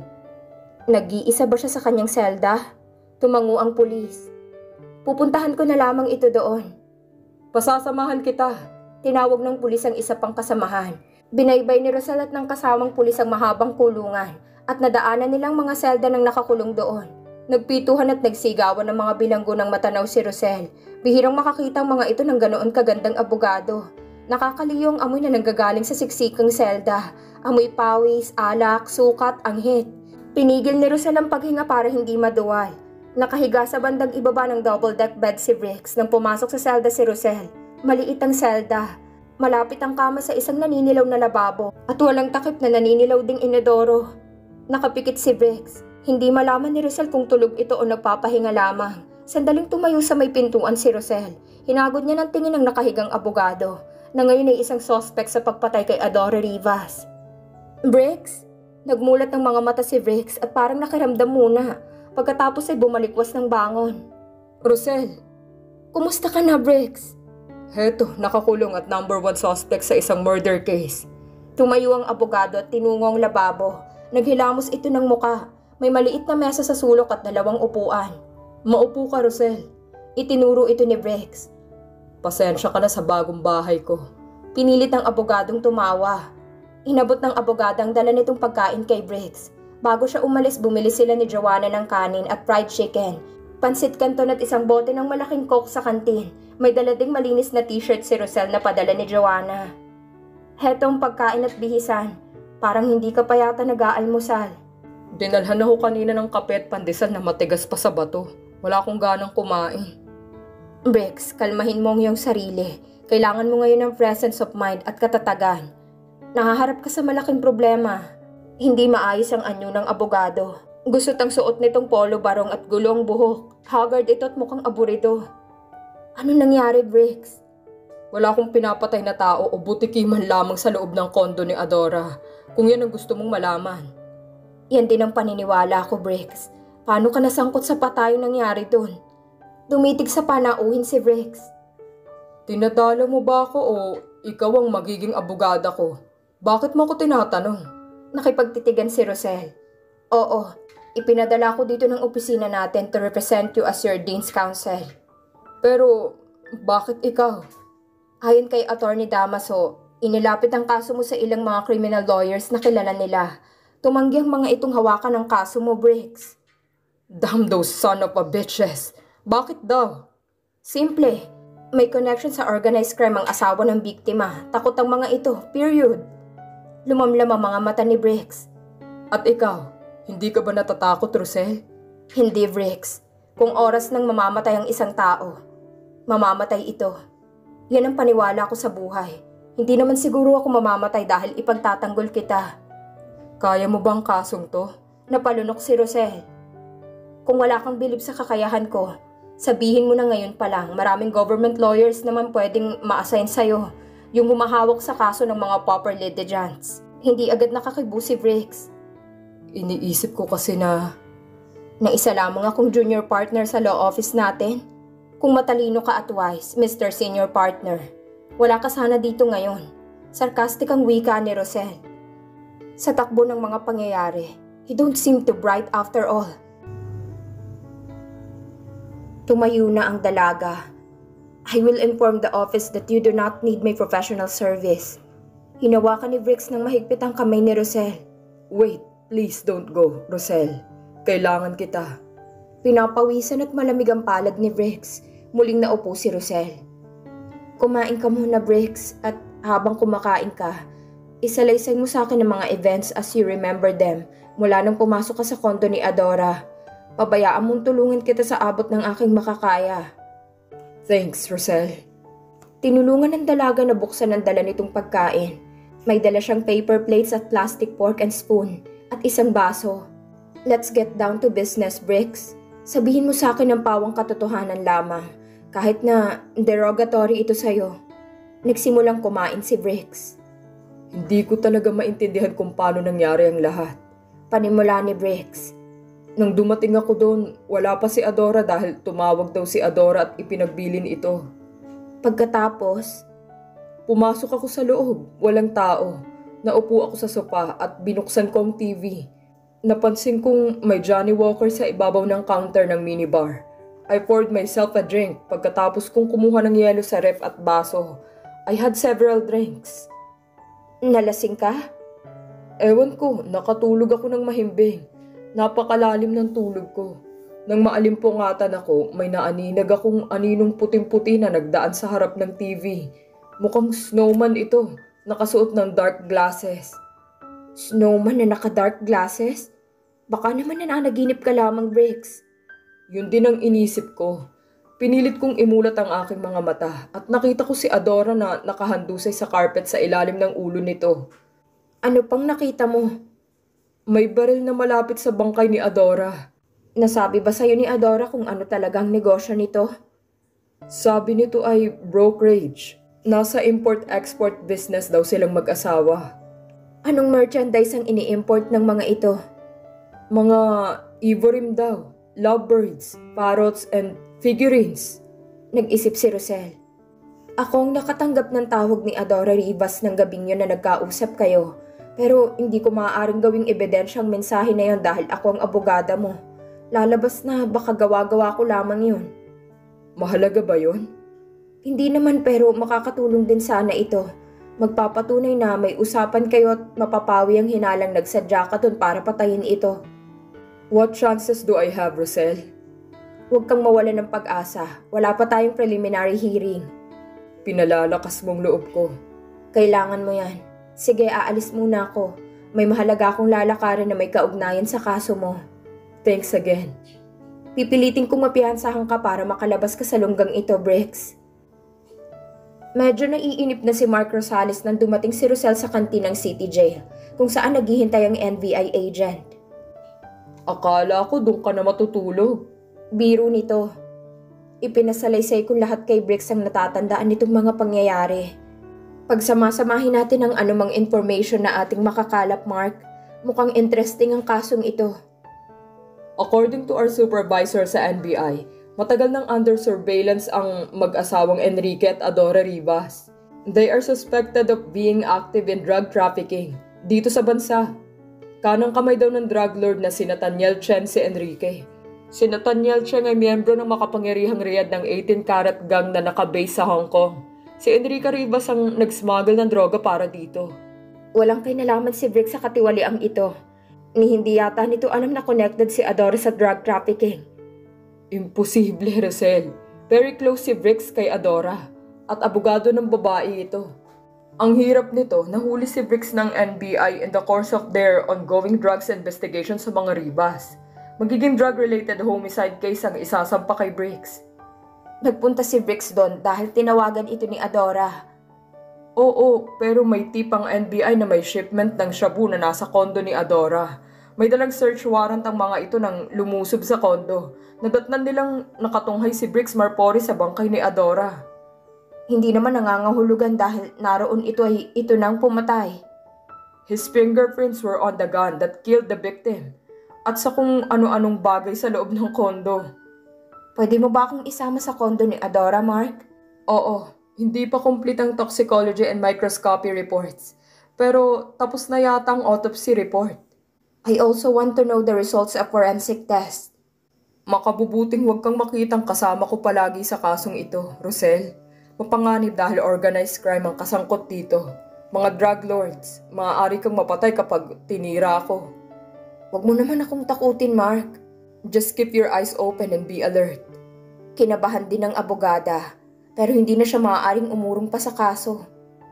Nag-iisa ba siya sa kanyang selda? Tumango ang pulis. Pupuntahan ko na lamang ito doon. Pasasamahan kita. Tinawag ng pulis ang isa pang kasamahan. Binaybay ni Rosel at ng kasamang pulis ang mahabang kulungan at nadaanan nilang mga selda ng nakakulong doon. Nagpituhan at nagsigawan ng mga bilanggo ng matanaw si Rosel. Bihirang makakita ang mga ito ng ganoon kagandang abogado. Nakakaliyong amoy na nanggagaling sa siksikang selda. Amoy pawis, alak, sukat, anghit. Pinigil ni Rosel ang paghinga para hindi maduwal. Nakahiga sa bandang ibaba ng double-deck bed si Briggs nang pumasok sa selda si Rosel. Maliit ang selda. Malapit ang kama sa isang naninilaw na lababo at walang takip na naninilaw ding inodoro. Nakapikit si Briggs. Hindi malaman ni Rosel kung tulog ito o nagpapahinga lamang. Sandaling tumayo sa may pintuan si Rosel. Hinagod niya ng tingin ng nakahigang abogado na ngayon ay isang suspect sa pagpatay kay Adora Rivas. Briggs? Nagmulat ng mga mata si Briggs at parang nakiramdam muna. Pagkatapos ay bumalikwas ng bangon. Rosel, kumusta ka na, Briggs? Heto, nakakulong at number one suspect sa isang murder case. Tumayo ang abogado at tinungo ang lababo. Naghilamos ito ng muka. May maliit na mesa sa sulok at dalawang upuan. Maupo ka, Rosel. Itinuro ito ni Briggs. Pasensya ka na sa bagong bahay ko. Pinilit ng abogadong tumawa. Inabot ng abogado ang dala nitong pagkain kay Briggs. Bago siya umalis, bumili sila ni Joanna ng kanin at fried chicken, pansit canton at isang bote ng malaking coke sa kantin. May dala ding malinis na t-shirt si Rosel na padala ni Joanna. Hetong pagkain at bihisan. Parang hindi ka pa yata nag-aalmusal. Dinalhan ako kanina ng kape at pandesal na matigas pa sa bato. Wala akong ganang kumain. Briggs, kalmahin mo ang iyong sarili. Kailangan mo ngayon ng presence of mind at katatagan. Nahaharap ka sa malaking problema. Hindi maayos ang anyo ng abogado. Gusot ang suot nitong polo barong at gulong buhok. Haggard ito at mukhang aburido. Ano nangyari, Briggs? Wala akong pinapatay na tao o butiki man lamang sa loob ng kondo ni Adora. Kung yan ang gusto mong malaman. Yan din ang paniniwala ko, Briggs. Paano ka nasangkot sa patayong nangyari doon? Dumitig sa panauhin si Briggs. Tinatalo mo ba ako o ikaw ang magiging abogada ko? Bakit mo ako tinatanong? Nakipagtitigan si Rosel. Oo, ipinadala ko dito ng opisina natin to represent you as your dean's counsel. Pero, bakit ikaw? Ayon kay Attorney Damaso, inilapit ang kaso mo sa ilang mga criminal lawyers na kilala nila. Tumanggi ang mga itong hawakan ng kaso mo, Briggs. Damn those son of a bitches! Bakit daw? Simple. May connection sa organized crime ang asawa ng biktima. Takot ang mga ito, period. Lumamlam ang mga mata ni Briggs. At ikaw, hindi ka ba natatakot, Rosel? Hindi, Briggs. Kung oras nang mamamatay ang isang tao, mamamatay ito. Yan ang paniwala ko sa buhay. Hindi naman siguro ako mamamatay dahil ipagtatanggol kita. Kaya mo bang kasong to? Napalunok si Rosel. Kung wala kang bilib sa kakayahan ko, sabihin mo na ngayon pa lang, maraming government lawyers naman pwedeng ma-assign sa'yo. Yung humahawak sa kaso ng mga proper litigants. Hindi agad nakakibo si Briggs. Iniisip ko kasi na... Na isa lamang akong junior partner sa law office natin. Kung matalino ka at wise, Mister Senior Partner, wala ka sana dito ngayon. Sarcastic ang wika ni Rosel. Sa takbo ng mga pangyayari, he don't seem too bright after all. Tumayo na ang dalaga. I will inform the office that you do not need my professional service. Hinawakan ni Briggs ng mahigpit ang kamay ni Rosel. Wait, please don't go, Rosel. Kailangan kita. Pinapawisan at malamig ang palad ni Briggs. Muling naupo si Rosel. Kumain ka muna, Briggs, at habang kumakain ka, isalaysay mo sa akin ang mga events as you remember them mula nang pumasok ka sa kondo ni Adora. Pabayaan mong tulungan kita sa abot ng aking makakaya. Thanks, Rosel. Tinulungan ng dalaga na buksan ang dala nitong pagkain. May dala siyang paper plates at plastic fork and spoon at isang baso. Let's get down to business, Briggs. Sabihin mo sa akin ang pawang katotohanan lamang, kahit na derogatory ito sa'yo. Nagsimulang kumain si Briggs. Hindi ko talaga maintindihan kung paano nangyari ang lahat. Panimula ni Briggs. Nang dumating ako doon, wala pa si Adora dahil tumawag daw si Adora at ipinagbilin ito. Pagkatapos, pumasok ako sa loob, walang tao. Naupo ako sa sopa at binuksan ko ang T V. Napansin kong may Johnny Walker sa ibabaw ng counter ng minibar. I poured myself a drink pagkatapos kong kumuha ng yelo sa ref at baso. I had several drinks. Nalasing ka? Ewan ko, nakatulog ako ng mahimbing. Napakalalim ng tulog ko. Nang maalimpungatan ako, may naaninag akong aninong puting-puti na nagdaan sa harap ng T V. Mukhang snowman ito, nakasuot ng dark glasses. Snowman na naka-dark glasses? Baka naman nananaginip ka lamang, Briggs. Yun din ang inisip ko. Pinilit kong imulat ang aking mga mata at nakita ko si Adora na nakahandusay sa carpet sa ilalim ng ulo nito. Ano pang nakita mo? May baril na malapit sa bangkay ni Adora. Nasabi ba sa'yo ni Adora kung ano talagang negosyo nito? Sabi nito ay brokerage. Nasa import-export business daw silang mag-asawa. Anong merchandise ang ini-import ng mga ito? Mga Evorim daw, lovebirds, parrots, and figurines. Nag-isip si Rosel. Ako ang nakatanggap ng tawag ni Adora Rivas ng gabing yun na nagkausap kayo. Pero hindi ko maaaring gawing ebidensyang mensahe na yon dahil ako ang abogada mo. Lalabas na baka gawa-gawa ko lamang yun. Mahalaga ba yun? Hindi naman pero makakatulong din sana ito. Magpapatunay na may usapan kayo at mapapawi ang hinalang nagsadya ka dun para patayin ito. What chances do I have, Rosel? Huwag kang mawala ng pag-asa. Wala pa tayong preliminary hearing. Pinalalakas mong loob ko. Kailangan mo yan. Sige, aalis muna ako. May mahalaga akong lalakarin na may kaugnayan sa kaso mo. Thanks again. Pipilitin kong mapiyansahan ka para makalabas ka sa lunggang ito, Briggs. Medyo naiinip na si Mark Rosales nang dumating si Rosel sa kantinang City Jail, kung saan naghihintay ang N B I agent. Akala ko doon ka na matutulog. Biro nito. Ipinasalaysay kong lahat kay Briggs ang natatandaan nitong mga pangyayari. Pagsamasamahin natin ang anumang information na ating makakalap, Mark, mukhang interesting ang kasong ito. According to our supervisor sa N B I, matagal nang under surveillance ang mag-asawang Enrique at Adora Rivas. They are suspected of being active in drug trafficking dito sa bansa. Kanang kamay daw ng drug lord na si Nathaniel Chen si Enrique. Si Nathaniel Chen ay miyembro ng makapangyarihang riyad ng eighteen karat gang na nakabase sa Hong Kong. Si Enrique Rivas ang nag-smuggle ng droga para dito. Walang kinalaman si Briggs sa katiwaliang ito. Ni hindi yata nito alam na connected si Adora sa drug trafficking. Imposible, Rosel. Very close si Briggs kay Adora at abogado ng babae ito. Ang hirap nito, nahuli si Briggs ng N B I in the course of their ongoing drugs investigation sa mga Rivas. Magiging drug-related homicide case ang isasampa kay Briggs. Nagpunta si Briggs doon dahil tinawagan ito ni Adora. Oo, pero may tip ang N B I na may shipment ng shabu na nasa kondo ni Adora. May dalang search warrant ang mga ito nang lumusob sa kondo. Nadatnan nilang nakatunghay si Briggs Marpori sa bangkay ni Adora. Hindi naman nangangahulugan dahil naroon ito ay ito nang pumatay. His fingerprints were on the gun that killed the victim at sa kung ano-anong bagay sa loob ng kondo. Pwede mo ba akong isama sa kondo ni Adora, Mark? Oo, hindi pa complete ang toxicology and microscopy reports. Pero tapos na yata ang autopsy report. I also want to know the results of forensic test. Makabubuting huwag kang makitang kasama ko palagi sa kasong ito, Rosel. Mapanganib dahil organized crime ang kasangkot dito. Mga drug lords, maaari kang mapatay kapag tinira ako. Huwag mo naman akong takutin, Mark. Just keep your eyes open and be alert. Kinabahan din ng abogada, pero hindi na siya maaaring umurong pa sa kaso.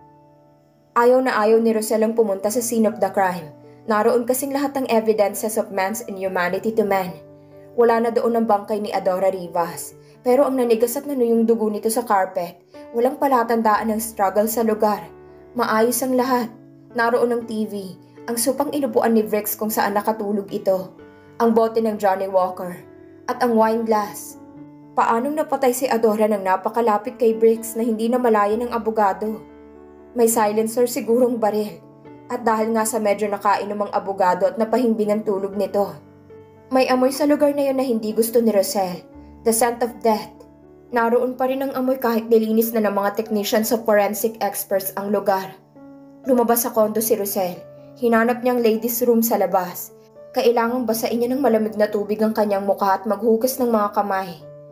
Ayaw na ayaw ni Rosel ang pumunta sa scene of the crime. Naroon kasing lahat ng evidences of man's inhumanity to man. Wala na doon ang bangkay ni Adora Rivas. Pero ang nanigas at nanuyong dugo nito sa carpet, walang palatandaan ng struggle sa lugar. Maayos ang lahat. Naroon ang T V, ang supang inupuan ni Briggs kung saan nakatulog ito, ang bote ng Johnny Walker, at ang wine glass. Paanong napatay si Adora nang napakalapit kay Briggs na hindi na malaya ng abogado? May silencer sigurong baril. At dahil nga sa medyo nakainom ang abogado at napahimbing ang tulog nito. May amoy sa lugar na yun na hindi gusto ni Rosel. The scent of death. Naroon pa rin ang amoy kahit nilinis na ng mga technicians of forensic experts ang lugar. Lumabas sa kondo si Rosel. Hinanap niyang ladies' room sa labas. Kailangang basain niya ng malamig na tubig ang kanyang mukha at maghugas ng mga kamay.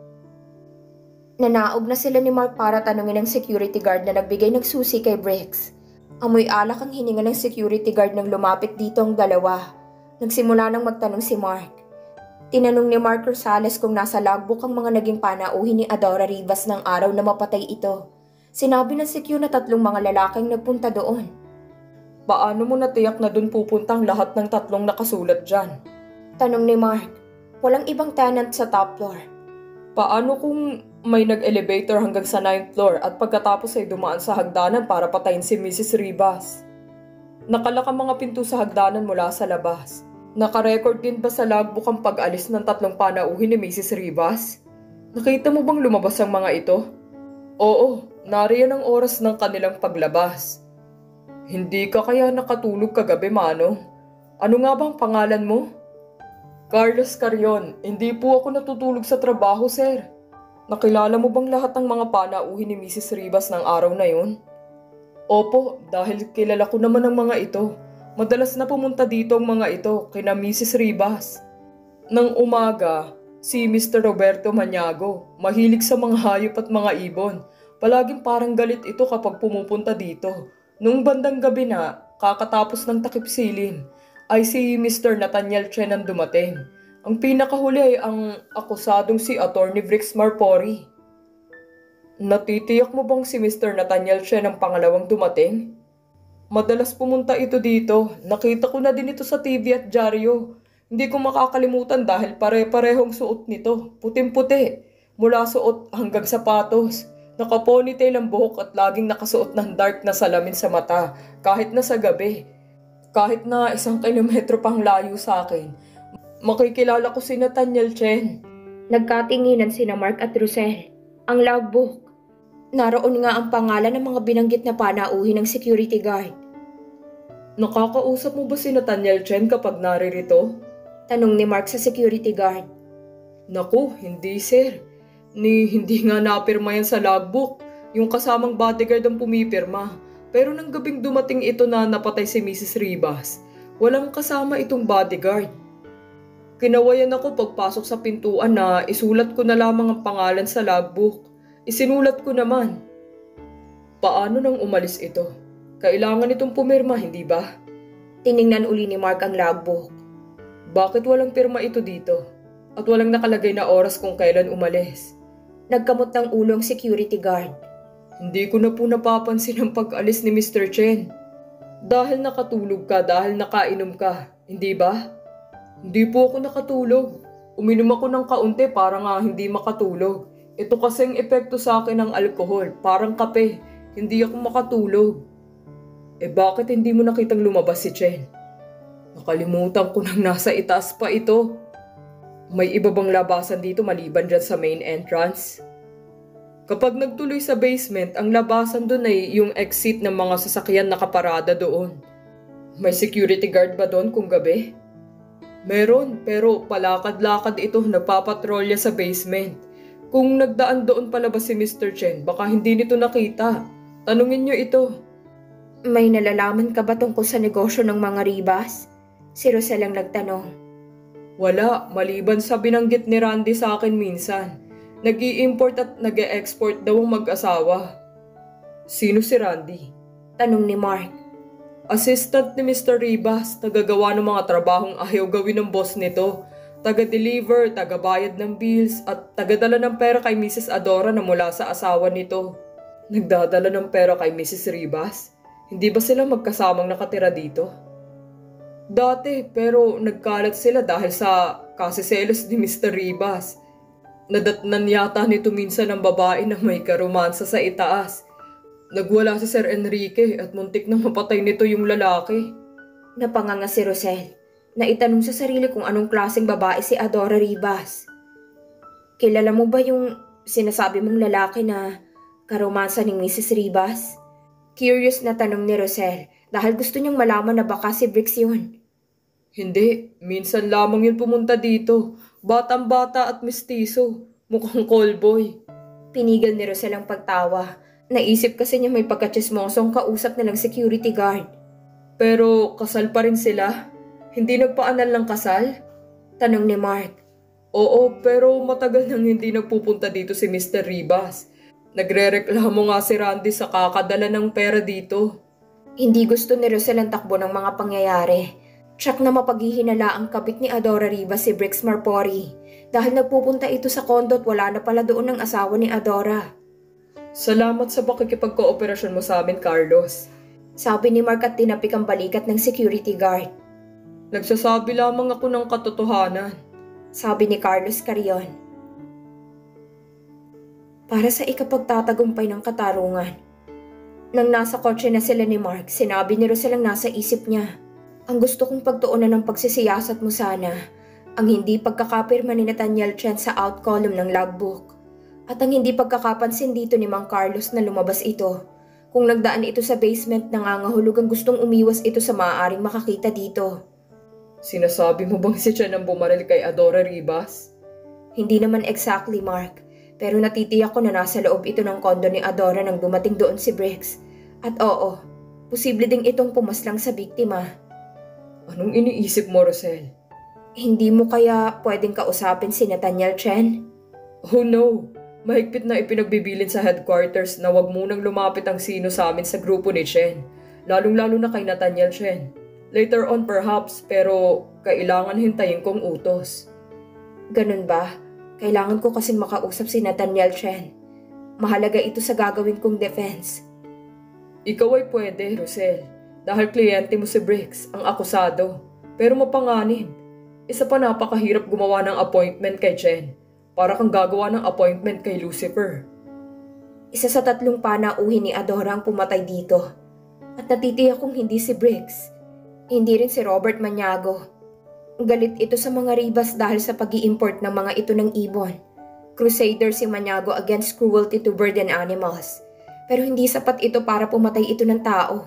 Nanaog na sila ni Mark para tanungin ang security guard na nagbigay ng susi kay Briggs. Amoy alak ang hininga ng security guard nang lumapit dito ang dalawa. Nagsimula nang magtanong si Mark. Tinanong ni Mark Rosales kung nasa logbook ang mga naging panauhin ni Adora Rivas ng araw na mapatay ito. Sinabi ng secure na tatlong mga lalaking nagpunta doon. Paano mo natiyak na dun pupuntang lahat ng tatlong nakasulat dyan? Tanong ni Mark. Walang ibang tenant sa top floor. Paano kung may nag-elevator hanggang sa ninth floor at pagkatapos ay dumaan sa hagdanan para patayin si Missus Rivas? Nakalak ang mga pinto sa hagdanan mula sa labas. Nakarecord din ba sa logbook ang pag-alis ng tatlong panauhin ni Missus Rivas? Nakita mo bang lumabas ang mga ito? Oo, nariyan ang oras ng kanilang paglabas. Hindi ka kaya nakatulog kagabi, Manong? Ano nga bang pangalan mo? Carlos Carrion, hindi po ako natutulog sa trabaho, sir. Nakilala mo bang lahat ng mga panauhin ni Missus Rivas ng araw na yun? Opo, dahil kilala ko naman ang mga ito. Madalas na pumunta dito ang mga ito kina Missus Rivas. Nang umaga, si Mister Roberto Maniago, mahilig sa mga hayop at mga ibon. Palaging parang galit ito kapag pumupunta dito. Nung bandang gabi na, kakatapos ng takip silim, ay si Mister Nathaniel Chen ang dumating. Ang pinakahuli ay ang akusadong si Attorney Briggs Marpori. Natitiyak mo bang si Mister Nathaniel Chen ang pangalawang dumating? Madalas pumunta ito dito. Nakita ko na din ito sa T V at dyaryo. Hindi ko makakalimutan dahil pare-parehong suot nito. Puting-puti. Mula suot hanggang sapatos. Naka-ponytail ang buhok at laging nakasuot ng dark na salamin sa mata. Kahit na sa gabi. Kahit na isang kilometro pang layo sa akin. Makikilala ko si Nathaniel Chen. Nagkatinginan sina Mark at Rosel. Ang logbook. Naroon nga ang pangalan ng mga binanggit na panauhin ng security guard. Nakakausap mo ba si Nathaniel Chen kapag naririto? Tanong ni Mark sa security guard. Naku, hindi sir. Ni hindi nga napirma yan sa logbook. Yung kasamang bodyguard ang pumipirma. Pero nang gabing dumating ito na napatay si Missus Rivas, walang kasama itong bodyguard. Kinawayan ako pagpasok sa pintuan na isulat ko na lamang ang pangalan sa logbook. Isinulat ko naman. Paano nang umalis ito? Kailangan itong pumirma, hindi ba? Tiningnan uli ni Mark ang logbook. Bakit walang pirma ito dito? At walang nakalagay na oras kung kailan umalis? Nagkamot ng ulo ang security guard. Hindi ko na po napapansin ang pag-alis ni Mister Chen. Dahil nakatulog ka, dahil nakainom ka, hindi ba? Hindi po ako nakatulog. Uminom ako ng kaunti para nga hindi makatulog. Ito kasing epekto sa akin ng alkohol, parang kape. Hindi ako makatulog. Eh bakit hindi mo nakitang lumabas si Chen? Nakalimutan ko nang nasa itaas pa ito. May iba bang labasan dito maliban dyan sa main entrance? Kapag nagtuloy sa basement, ang labasan doon ay yung exit ng mga sasakyan nakaparada doon. May security guard ba doon kung gabi? Meron, pero palakad-lakad ito, nagpapatrolya sa basement. Kung nagdaan doon palabas si Mister Chen, baka hindi nito nakita. Tanungin niyo ito. May nalalaman ka ba tungkol sa negosyo ng mga Ribas? Si Rosel ang nagtanong. Wala, maliban sa binanggit ni Randy sa akin minsan. Nag-i-import at nag-e-export daw ang mag-asawa. Sino si Randy? Tanong ni Mark. Assistant ni Mister Ribas, tagagawa ng mga trabahong ayaw gawin ng boss nito. Taga-deliver, taga-bayad ng bills, at tagadala ng pera kay Missus Adora na mula sa asawa nito. Nagdadala ng pera kay Missus Ribas? Hindi ba sila magkasamang nakatira dito? Dati, pero nagkalat sila dahil sa kasiselos ni Mister Ribas. Nadatnan yata nito minsan ng babae na may karomansa sa itaas. Nagwala si Sir Enrique at muntik nang mapatay nito yung lalaki. Napanganga si Rosel. Naitanong sa sarili kung anong klaseng babae si Adora Ribas. Kilala mo ba yung sinasabi mong lalaki na karomansa ni Missus Ribas? Curious na tanong ni Rosel dahil gusto niyang malaman na baka si Bricks yun. Hindi, minsan lamang yun pumunta dito. Batang-bata at mestizo, mukhang callboy. Pinigil ni Rosel ang pagtawa. Naisip kasi niya may pagkatsismosong kausap na ng security guard. Pero kasal pa rin sila? Hindi nagpaanal ng kasal? Tanong ni Mark. Oo, pero matagal nang hindi nagpupunta dito si Mister Ribas. Nagre-reklamo nga si Randy sa kakadala ng pera dito. Hindi gusto ni Rosel ang takbo ng mga pangyayari. Tsak na mapaghihinala ang kabit ni Adora Ribas si Bricks Marpori dahil nagpupunta ito sa kondo at wala na pala doon ang asawa ni Adora. Salamat sa pakikipagkooperasyon mo sa amin, Carlos. Sabi ni Mark at tinapik ang balikat ng security guard. Nagsasabi lamang ako ng katotohanan. Sabi ni Carlos Carrion. Para sa ikapagtatagumpay ng katarungan. Nang nasa kotse na sila ni Mark, sinabi ni Rosel ang nasa isip niya. Ang gusto kong pagtuunan ng pagsisiyasat mo sana, ang hindi pagkakapirma ni Nathaniel Chen sa out column ng logbook, at ang hindi pagkakapansin dito ni Mang Carlos na lumabas ito. Kung nagdaan ito sa basement, nangangahulog ang gustong umiwas ito sa maaaring makakita dito. Sinasabi mo bang si Chen ang bumaril kay Adora Ribas? Hindi naman exactly, Mark, pero natitiyak ko na nasa loob ito ng kondo ni Adora nang dumating doon si Bricks. At oo, posible ding itong pumaslang sa biktima. Anong iniisip mo, Rosel? Hindi mo kaya pwedeng kausapin si Nathaniel Chen? Oh no! Mahigpit na ipinagbibilin sa headquarters na wag munang lumapit ang sino sa amin sa grupo ni Chen. Lalong-lalo na kay Nathaniel Chen. Later on perhaps, pero kailangan hintayin kong utos. Ganun ba? Kailangan ko kasing makausap si Nathaniel Chen. Mahalaga ito sa gagawin kong defense. Ikaw ay pwede, Rosel. Dahil kliyente mo si Bricks, ang akusado. Pero mapanganib. Isa pa napakahirap gumawa ng appointment kay Chen. Para kang gagawa ng appointment kay Lucifer. Isa sa tatlong panauhin ni Adora ang pumatay dito. At natitiyak kong hindi si Bricks. Hindi rin si Robert Maniago. Galit ito sa mga Ribas dahil sa pag-i-import ng mga ito ng ibon. Crusader si Maniago against cruelty to bird and animals. Pero hindi sapat ito para pumatay ito ng tao.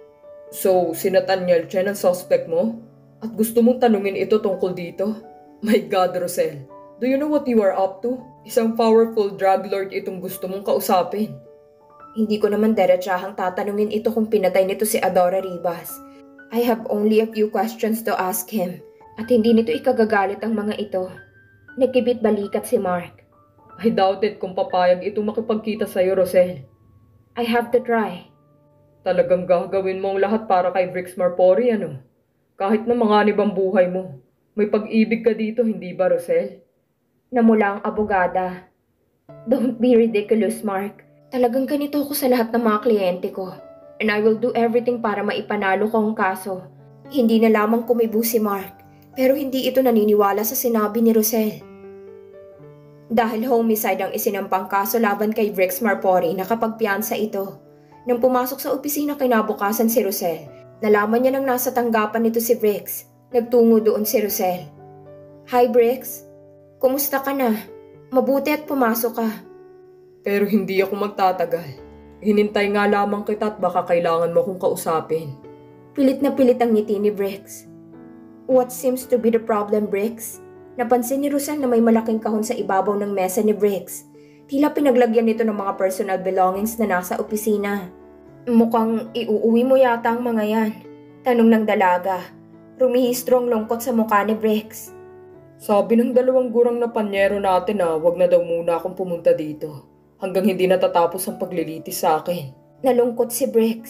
So, si Nathaniel Chen ang suspect mo? At gusto mong tanungin ito tungkol dito? My God, Rosel. Do you know what you are up to? Isang powerful drug lord itong gusto mong kausapin. Hindi ko naman diretsahang tatanungin ito kung pinatay nito si Adora Ribas. I have only a few questions to ask him. At hindi nito ikagagalit ang mga ito. Nagkibit balikat si Mark. I doubt it kung papayag itong makipagkita sa'yo, Rosel. I have to try. Talagang gagawin mo ang lahat para kay Bricks Marpori, ano? Kahit na manganib ang buhay mo. May pag-ibig ka dito, hindi ba, Rosel? Namula ang abogada. Don't be ridiculous, Mark. Talagang ganito ako sa lahat ng mga kliyente ko. And I will do everything para maipanalo ko ang kaso. Hindi na lamang kumibo si Mark, pero hindi ito naniniwala sa sinabi ni Rosel. Dahil homicide ang isinampang kaso laban kay Brix Marpori, nakapagpiyansa ito. Nang pumasok sa opisina kinabukasan si Rosel, nalaman niya nang nasa tanggapan nito si Brix. Nagtungo doon si Rosel. Hi Brix, kumusta ka na? Mabuti at pumasok ka. Pero hindi ako magtatagal. Hinintay nga lamang kita at baka kailangan mo kong kausapin. Pilit na pilit ang ngiti ni Brix. What seems to be the problem, Brix? Napansin ni Rosel na may malaking kahon sa ibabaw ng mesa ni Brix. Tila pinaglagyan nito ng mga personal belongings na nasa opisina. Mukhang iuuwi mo yata ang mga yan. Tanong ng dalaga. Rumihistro ang lungkot sa mukha ni Brix. Sabi ng dalawang gurang na panyero natin na wag na daw muna akong pumunta dito. Hanggang hindi natatapos ang paglilitis sa akin. Nalungkot si Brix.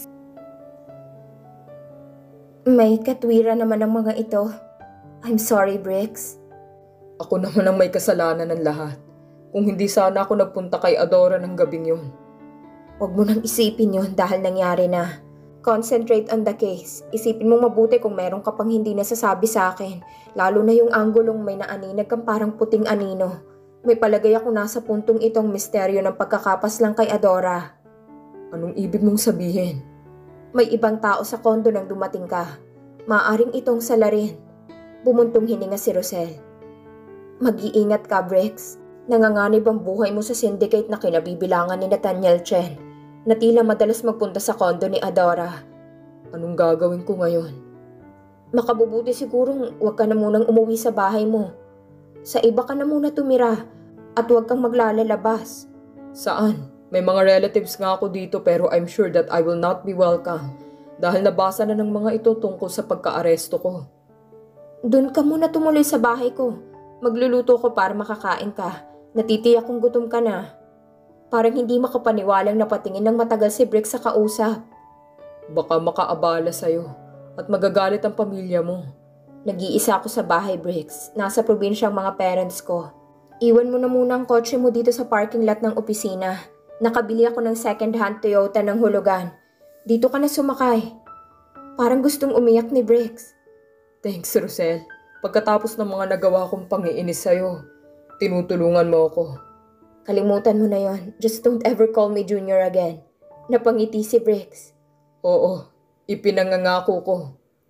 May katwira naman ang mga ito. I'm sorry, Brix. Ako naman ang may kasalanan ng lahat. Kung hindi sana ako nagpunta kay Adora ng gabing yun. Huwag mo nang isipin yun dahil nangyari na. Concentrate on the case. Isipin mo mabuti kung meron ka pang hindi nasasabi sa akin. Lalo na yung anggulong may naaninag kang parang puting anino. May palagay ako nasa puntong itong misteryo ng pagkakapas lang kay Adora. Anong ibig mong sabihin? May ibang tao sa kondo nang dumating ka. Maaring itong salarin. Bumuntong hininga si Rosel. Mag-iingat ka, Brix. Nanganganib ang buhay mo sa syndicate na kinabibilangan ni Nathaniel Chen, na tila madalas magpunta sa kondo ni Adora. Anong gagawin ko ngayon? Makabubuti sigurong huwag ka na munang umuwi sa bahay mo. Sa iba ka na muna tumira at huwag kang maglalalabas. Saan? May mga relatives nga ako dito pero I'm sure that I will not be welcome dahil nabasa na ng mga ito tungkol sa pagka-aresto ko. Doon ka muna tumuloy sa bahay ko. Magluluto ko para makakain ka. Natitiyak kung gutom ka na. Parang hindi makapaniwalang napatingin ng matagal si Brix sa kausap. Baka makaabala sa'yo at magagalit ang pamilya mo. Nag-iisa ako sa bahay, Brix. Nasa probinsya ang mga parents ko. Iwan mo na muna ang kotse mo dito sa parking lot ng opisina. Nakabili ako ng second-hand Toyota ng hulugan. Dito ka na sumakay. Parang gustong umiyak ni Brix. Thanks, Rosel. Pagkatapos ng mga nagawa kong pangiinis sa'yo, tinutulungan mo ako. Kalimutan mo na yon. Just don't ever call me Junior again. Napangiti si Brix. Oo, ipinangangako ko.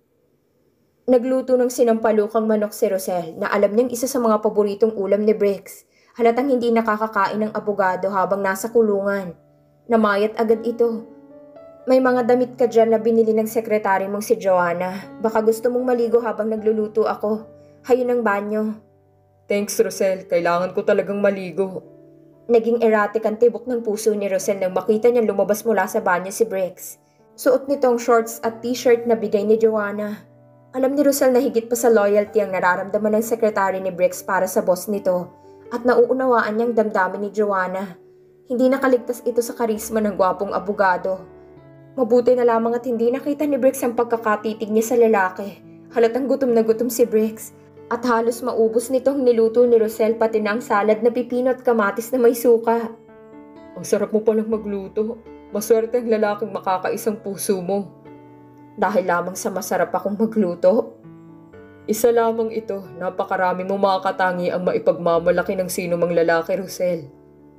Nagluto ng sinampalukang manok si Rosel na alam niyang isa sa mga paboritong ulam ni Brix. Halatang hindi nakakakain ng abogado habang nasa kulungan. Namayat agad ito. May mga damit ka dyan na binili ng sekretary mong si Joanna. Baka gusto mong maligo habang nagluluto ako. Hayon ang banyo. Thanks, Rosel. Kailangan ko talagang maligo. Naging erratic ang tibok ng puso ni Rosel nang makita niyang lumabas mula sa banyo si Brix. Suot nitong shorts at t-shirt na bigay ni Joanna. Alam ni Rosel na higit pa sa loyalty ang nararamdaman ng sekretary ni Brix para sa boss nito at nauunawaan niyang damdamin ni Joanna. Hindi nakaligtas ito sa karisma ng gwapong abogado. Mabuti na lamang at hindi nakita ni Brix ang pagkakatitig niya sa lalaki. Halatang gutom na gutom si Brix at halos maubos nitong niluto ni Rosel pati na ang salad na pipino at kamatis na may suka. Ang sarap mo palang magluto. Maswerte ang lalaking makakaisang puso mo. Dahil lamang sa masarap akong magluto? Isa lamang ito, napakarami mo makakatangi ang maipagmamalaki ng sino mang lalaki, Rosel.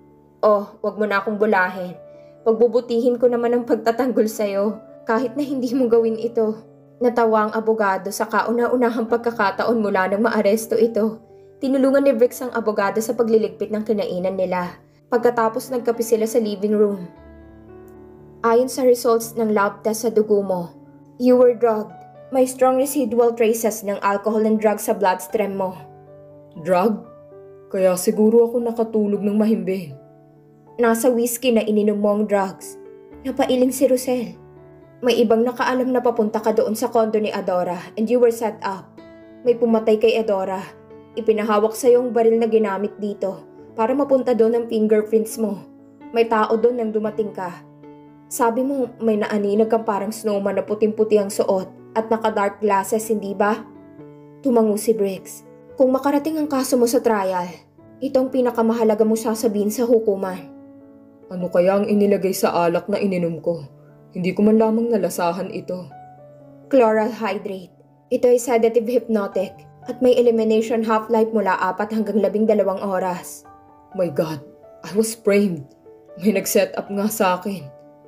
Oh, wag mo na akong bulahin. Pagbubutihin ko naman ang pagtatanggol sa'yo, kahit na hindi mo gawin ito. Natawa ang abogado sa kauna-unahang pagkakataon mula nang maaresto ito. Tinulungan ni Brix ang abogado sa pagliligpit ng kinainan nila. Pagkatapos nagkape sila sa living room. Ayon sa results ng lab test sa dugo mo, you were drugged. May strong residual traces ng alcohol and drugs sa bloodstream mo. Drug? Kaya siguro ako nakatulog ng mahimbing. Nasa whiskey na ininom mo ang drugs. Napailing si Rosel. May ibang nakaalam na papunta ka doon sa kondo ni Adora and you were set up. May pumatay kay Adora. Ipinahawak sa yung baril na ginamit dito para mapunta doon ang fingerprints mo. May tao doon nang dumating ka. Sabi mo may naaninag kang parang snowman na puting-puti ang suot at naka-dark glasses, hindi ba? Tumango si Brix. Kung makarating ang kaso mo sa trial, Itong pinakamahalaga mo sasabihin sa hukuman. Ano kaya ang inilagay sa alak na ininom ko? Hindi ko man lamang nalasahan ito. Chloral hydrate. Ito ay sedative hypnotic at may elimination half-life mula apat hanggang labing dalawang oras. My God, I was framed. May nag-set up nga sa akin.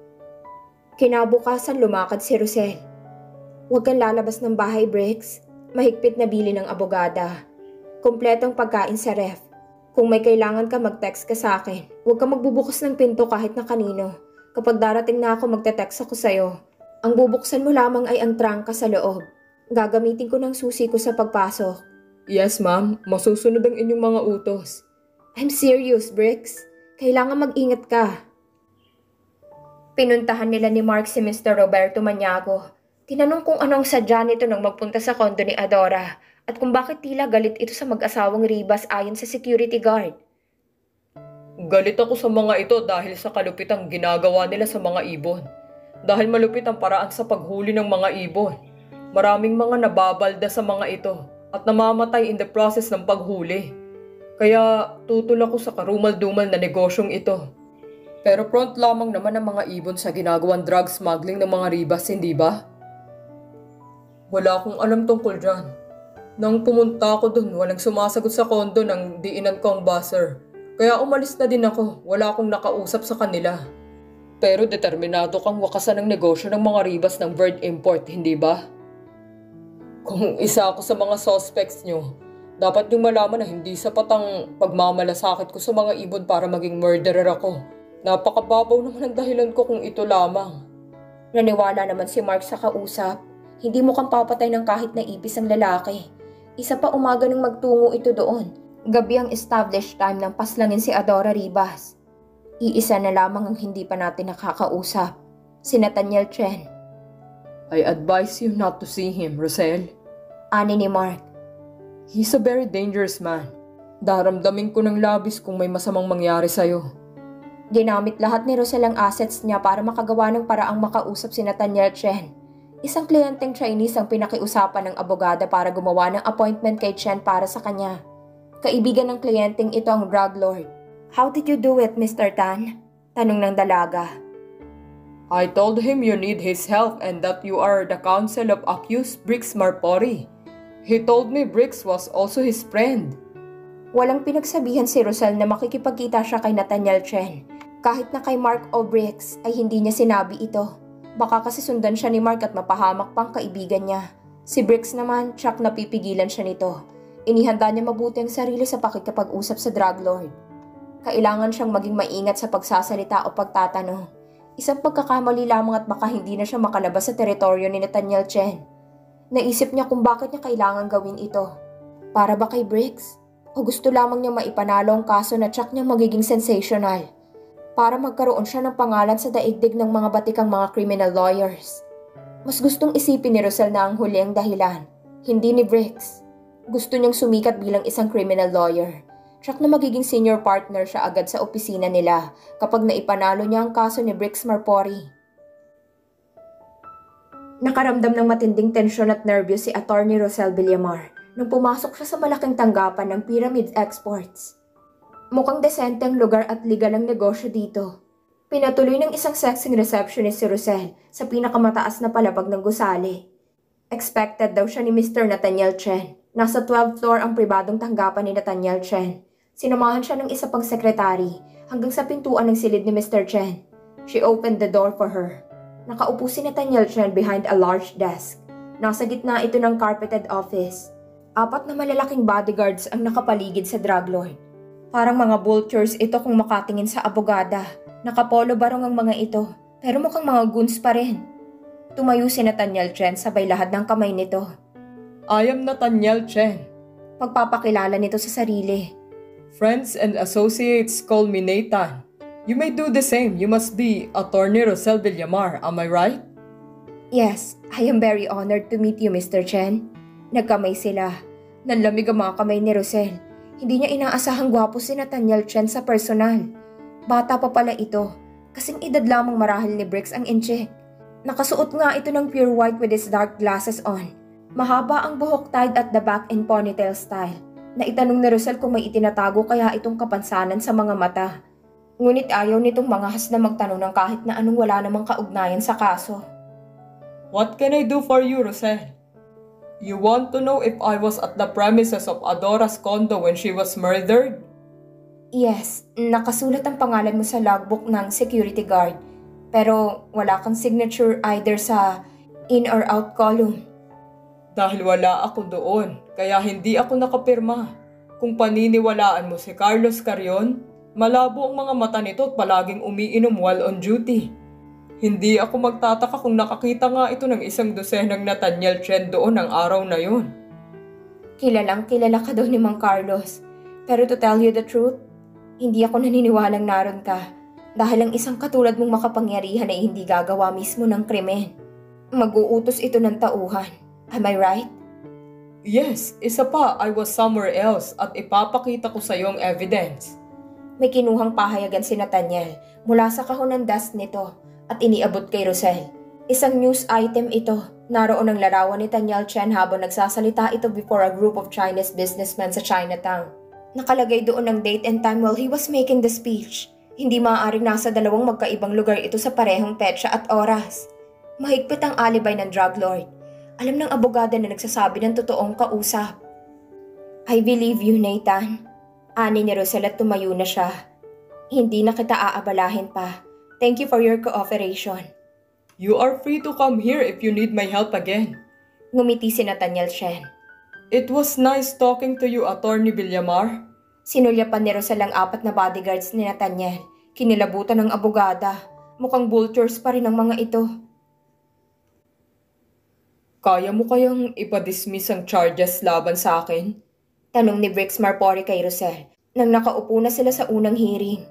Kinabukasan lumakad si Rosel. Huwag kang lalabas ng bahay, Briggs. Mahigpit na bili ng abogada. Kompletong pagkain sa ref. Kung may kailangan ka, mag-text ka sa akin. Huwag kang magbubukas ng pinto kahit na kanino. Kapag darating na ako, magte-text ako sa'yo. Ang bubuksan mo lamang ay ang trangka sa loob. Gagamitin ko ng susi ko sa pagpasok. Yes, ma'am. Masusunod ang inyong mga utos. I'm serious, Briggs. Kailangan mag-ingat ka. Pinuntahan nila ni Mark si Mister Roberto Maniago. Tinanong kung ano ang sadya nito nang magpunta sa kondo ni Adora at kung bakit tila galit ito sa mag-asawang Ribas ayon sa security guard. Galit ako sa mga ito dahil sa kalupitang ginagawa nila sa mga ibon. Dahil malupit ang paraan sa paghuli ng mga ibon. Maraming mga nababalda sa mga ito at namamatay in the process ng paghuli. Kaya tutol ako sa karumal-dumal na negosyong ito. Pero front lamang naman ang mga ibon sa ginagawang drug smuggling ng mga Ribas, hindi ba? Wala akong alam tungkol dyan. Nang pumunta ako dun, walang sumasagot sa kondo ng diinan ko ang buzzer. Kaya umalis na din ako, wala akong nakausap sa kanila. Pero determinado kang wakasan ang negosyo ng mga Ribas ng bird import, hindi ba? Kung isa ako sa mga suspects nyo, dapat niyong malaman na hindi sapat ang pagmamalasakit ko sa mga ibon para maging murderer ako. Napakababaw naman ang dahilan ko kung ito lamang. Naniwala naman si Mark sa kausap. Hindi mo kang papatay ng kahit na ipis ang lalaki. Isa pa umaga nang magtungo ito doon. Gabi ang established time ng paslangin si Adora Ribas. Iisa na lamang ang hindi pa natin nakakausap. Si Nathaniel Chen. I advise you not to see him, Rosel. Ani ni Mark. He's a very dangerous man. Daramdamin ko ng labis kung may masamang mangyari sa'yo. Ginamit lahat ni Rosel ang assets niya para makagawa ng paraang makausap si Nathaniel Chen. Isang kliyenteng Chinese ang pinakiusapan ng abogada para gumawa ng appointment kay Chen para sa kanya. Kaibigan ng kliyenteng ito ang drug lord. How did you do it, Mister Tan? Tanong ng dalaga. I told him you need his help and that you are the counsel of accused Briggs Marpori. He told me Briggs was also his friend. Walang pinagsabihan si Rosel na makikipagkita siya kay Nathaniel Chen. Kahit na kay Mark o Briggs ay hindi niya sinabi ito. Baka kasi sundan siya ni Mark at mapahamak pang kaibigan niya. Si Briggs naman, tsak napipigilan siya nito. Inihanda niya mabuti ang sarili sa pakikipag-usap sa drug lord. Kailangan siyang maging maingat sa pagsasalita o pagtatanong. Isang pagkakamali lamang at baka hindi na siya makalabas sa teritoryo ni Nathaniel Chen. Naisip niya kung bakit niya kailangan gawin ito. Para ba kay Briggs? O gusto lamang niya maipanalo ang kaso na tsak niya magiging sensational? Para magkaroon siya ng pangalan sa daigdig ng mga batikang mga criminal lawyers. Mas gustong isipin ni Rosel na ang huli ang dahilan, hindi ni Briggs. Gusto niyang sumikat bilang isang criminal lawyer. Tsak na magiging senior partner siya agad sa opisina nila kapag naipanalo niya ang kaso ni Briggs Marpori. Nakaramdam ng matinding tensyon at nervyos si Attorney Rosel Villamar nung pumasok siya sa malaking tanggapan ng Pyramid Exports. Mukhang desente ang lugar at legal ang negosyo dito. Pinatuloy ng isang sexing receptionist si Rosel sa pinakamataas na palapag ng gusali. Expected daw siya ni Mister Nathaniel Chen. Nasa twelfth floor ang pribadong tanggapan ni Nathaniel Chen. Sinamahan siya ng isa pang sekretary hanggang sa pintuan ng silid ni Mister Chen. She opened the door for her. Nakaupo si Nathaniel Chen behind a large desk. Nasa gitna ito ng carpeted office. Apat na malalaking bodyguards ang nakapaligid sa drug lord. Parang mga vultures ito kung makatingin sa abogada. Nakapolo barong ang mga ito, pero mukhang mga goons pa rin. Tumayo si Nathaniel Chen sabay lahat ng kamay nito. I am Nathaniel Chen. Pagpapakilala nito sa sarili. Friends and associates call me Nathan. You may do the same. You must be Attorney Rosel Villamar, am I right? Yes, I am very honored to meet you, Mister Chen. Nagkamay sila. Nanlamig ang mga kamay ni Rosel. Hindi niya inaasahang gwapo si Nathaniel Chen sa personal. Bata pa pala ito, kasing edad lamang marahil ni Briggs ang inche. Nakasuot nga ito ng pure white with his dark glasses on. Mahaba ang buhok tied at the back in ponytail style. Naitanong ni Rosel kung may itinatago kaya itong kapansanan sa mga mata. Ngunit ayaw nitong manghas na magtanong ng kahit na anong wala namang kaugnayan sa kaso. What can I do for you, Rosel? You want to know if I was at the premises of Adora's condo when she was murdered? Yes, nakasulat ang pangalan mo sa logbook ng security guard. Pero wala kang signature either sa in or out column. Dahil wala ako doon, kaya hindi ako nakapirma. Kung paniniwalaan mo si Carlos Carrion, malabo ang mga mata nito at palaging umiinom while on duty. Hindi ako magtataka kung nakakita nga ito ng isang dosenang Nathaniel Chen doon ang araw na yun. Kilalang kilala ka daw ni Mang Carlos. Pero to tell you the truth, hindi ako naniniwalang naroon ka dahil ang isang katulad mong makapangyarihan ay hindi gagawa mismo ng krimen. Mag-uutos ito ng tauhan. Am I right? Yes, isa pa, I was somewhere else at ipapakita ko sa iyo ang evidence. May kinuhang pahayagan si Nathaniel mula sa kahon ng desk nito at iniabot kay Rosel. Isang news item ito. Naroon ang larawan ni Nathaniel Chen habang nagsasalita ito before a group of Chinese businessmen sa Chinatown. Nakalagay doon ang date and time while he was making the speech. Hindi maaaring nasa dalawang magkaibang lugar ito sa parehong petsa at oras. Mahigpit ang alibay ng drug lord. Alam ng abogada na nagsasabi ng totoong kausap. I believe you, Nathan. Ani ni Rosel at tumayo na siya. Hindi na kita aabalahin pa. Thank you for your cooperation. You are free to come here if you need my help again. Ngumiti si Nathaniel Chen. It was nice talking to you, Attorney Villamar. Sinulyapan ni Rosel ang apat na bodyguards ni Nathaniel. Kinilabutan ng abogada. Mukhang vultures pa rin ang mga ito. Kaya mo kayang ipadismiss ang charges laban sa akin? Tanong ni Briggs Marpori kay Rosel nang nakaupo na sila sa unang hearing.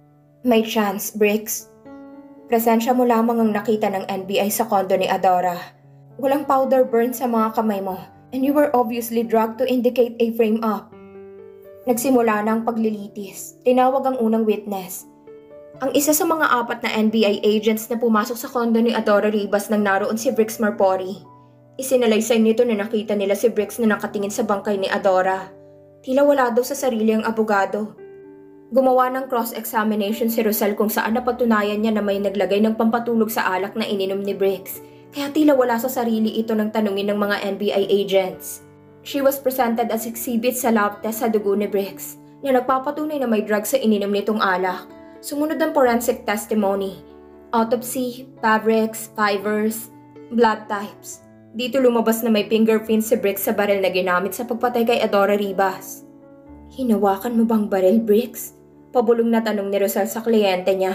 May chance, Briggs. Presensya mo lamang ang nakita ng N B I sa kondo ni Adora. Walang powder burn sa mga kamay mo and you were obviously drugged to indicate a frame-up. Nagsimula na ang paglilitis. Tinawag ang unang witness. Ang isa sa mga apat na N B I agents na pumasok sa kondo ni Adora Ribas nang naroon si Briggs Marpori. Isinalaysay nito na nakita nila si Briggs na nakatingin sa bangkay ni Adora. Tila wala daw sa sarili ang abogado. Gumawa ng cross-examination si Rosel kung saan napatunayan niya na may naglagay ng pampatulog sa alak na ininom ni Briggs. Kaya tila wala sa sarili ito ng tanungin ng mga N B I agents. She was presented as exhibit sa lab test sa dugo ni Briggs na nagpapatunay na may drug sa ininom nitong alak. Sumunod ang forensic testimony, autopsy, fabrics, fibers, blood types. Dito lumabas na may fingerprints si Briggs sa baril na ginamit sa pagpatay kay Adora Ribas. Hinawakan mo bang baril, Briggs? Pabulong na tanong ni Rosel sa kliyente niya.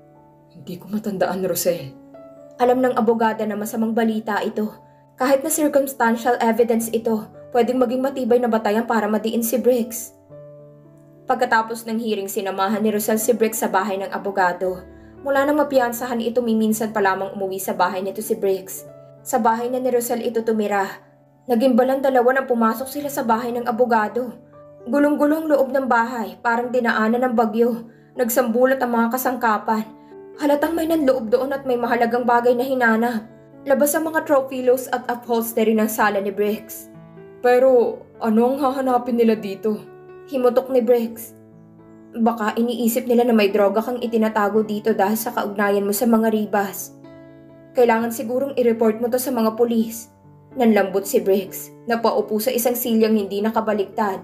Hindi ko matandaan, Rosel. Alam ng abogada na masamang balita ito. Kahit na circumstantial evidence ito, pwedeng maging matibay na batayan para madiin si Briggs. Pagkatapos ng hearing, sinamahan ni Rosel si Briggs sa bahay ng abogado. Mula nang mapiyansahan ito, miminsan pa lamang umuwi sa bahay nito si Briggs. Sa bahay na ni Rosel ito tumira. Naging balang dalawa nang pumasok sila sa bahay ng abogado. Gulong-gulong loob ng bahay, parang dinaanan ng bagyo. Nagsambulat ang mga kasangkapan. Halatang may nanloob doon at may mahalagang bagay na hinanap. Labas ang mga trophilos at upholstery ng sala ni Briggs. Pero ano ang hahanapin nila dito? Himutok ni Briggs. Baka iniisip nila na may droga kang itinatago dito dahil sa kaugnayan mo sa mga Ribas. Kailangan sigurong i-report mo to sa mga pulis. Nanlambot si Briggs. Napaupo sa isang silyang hindi nakabaliktad.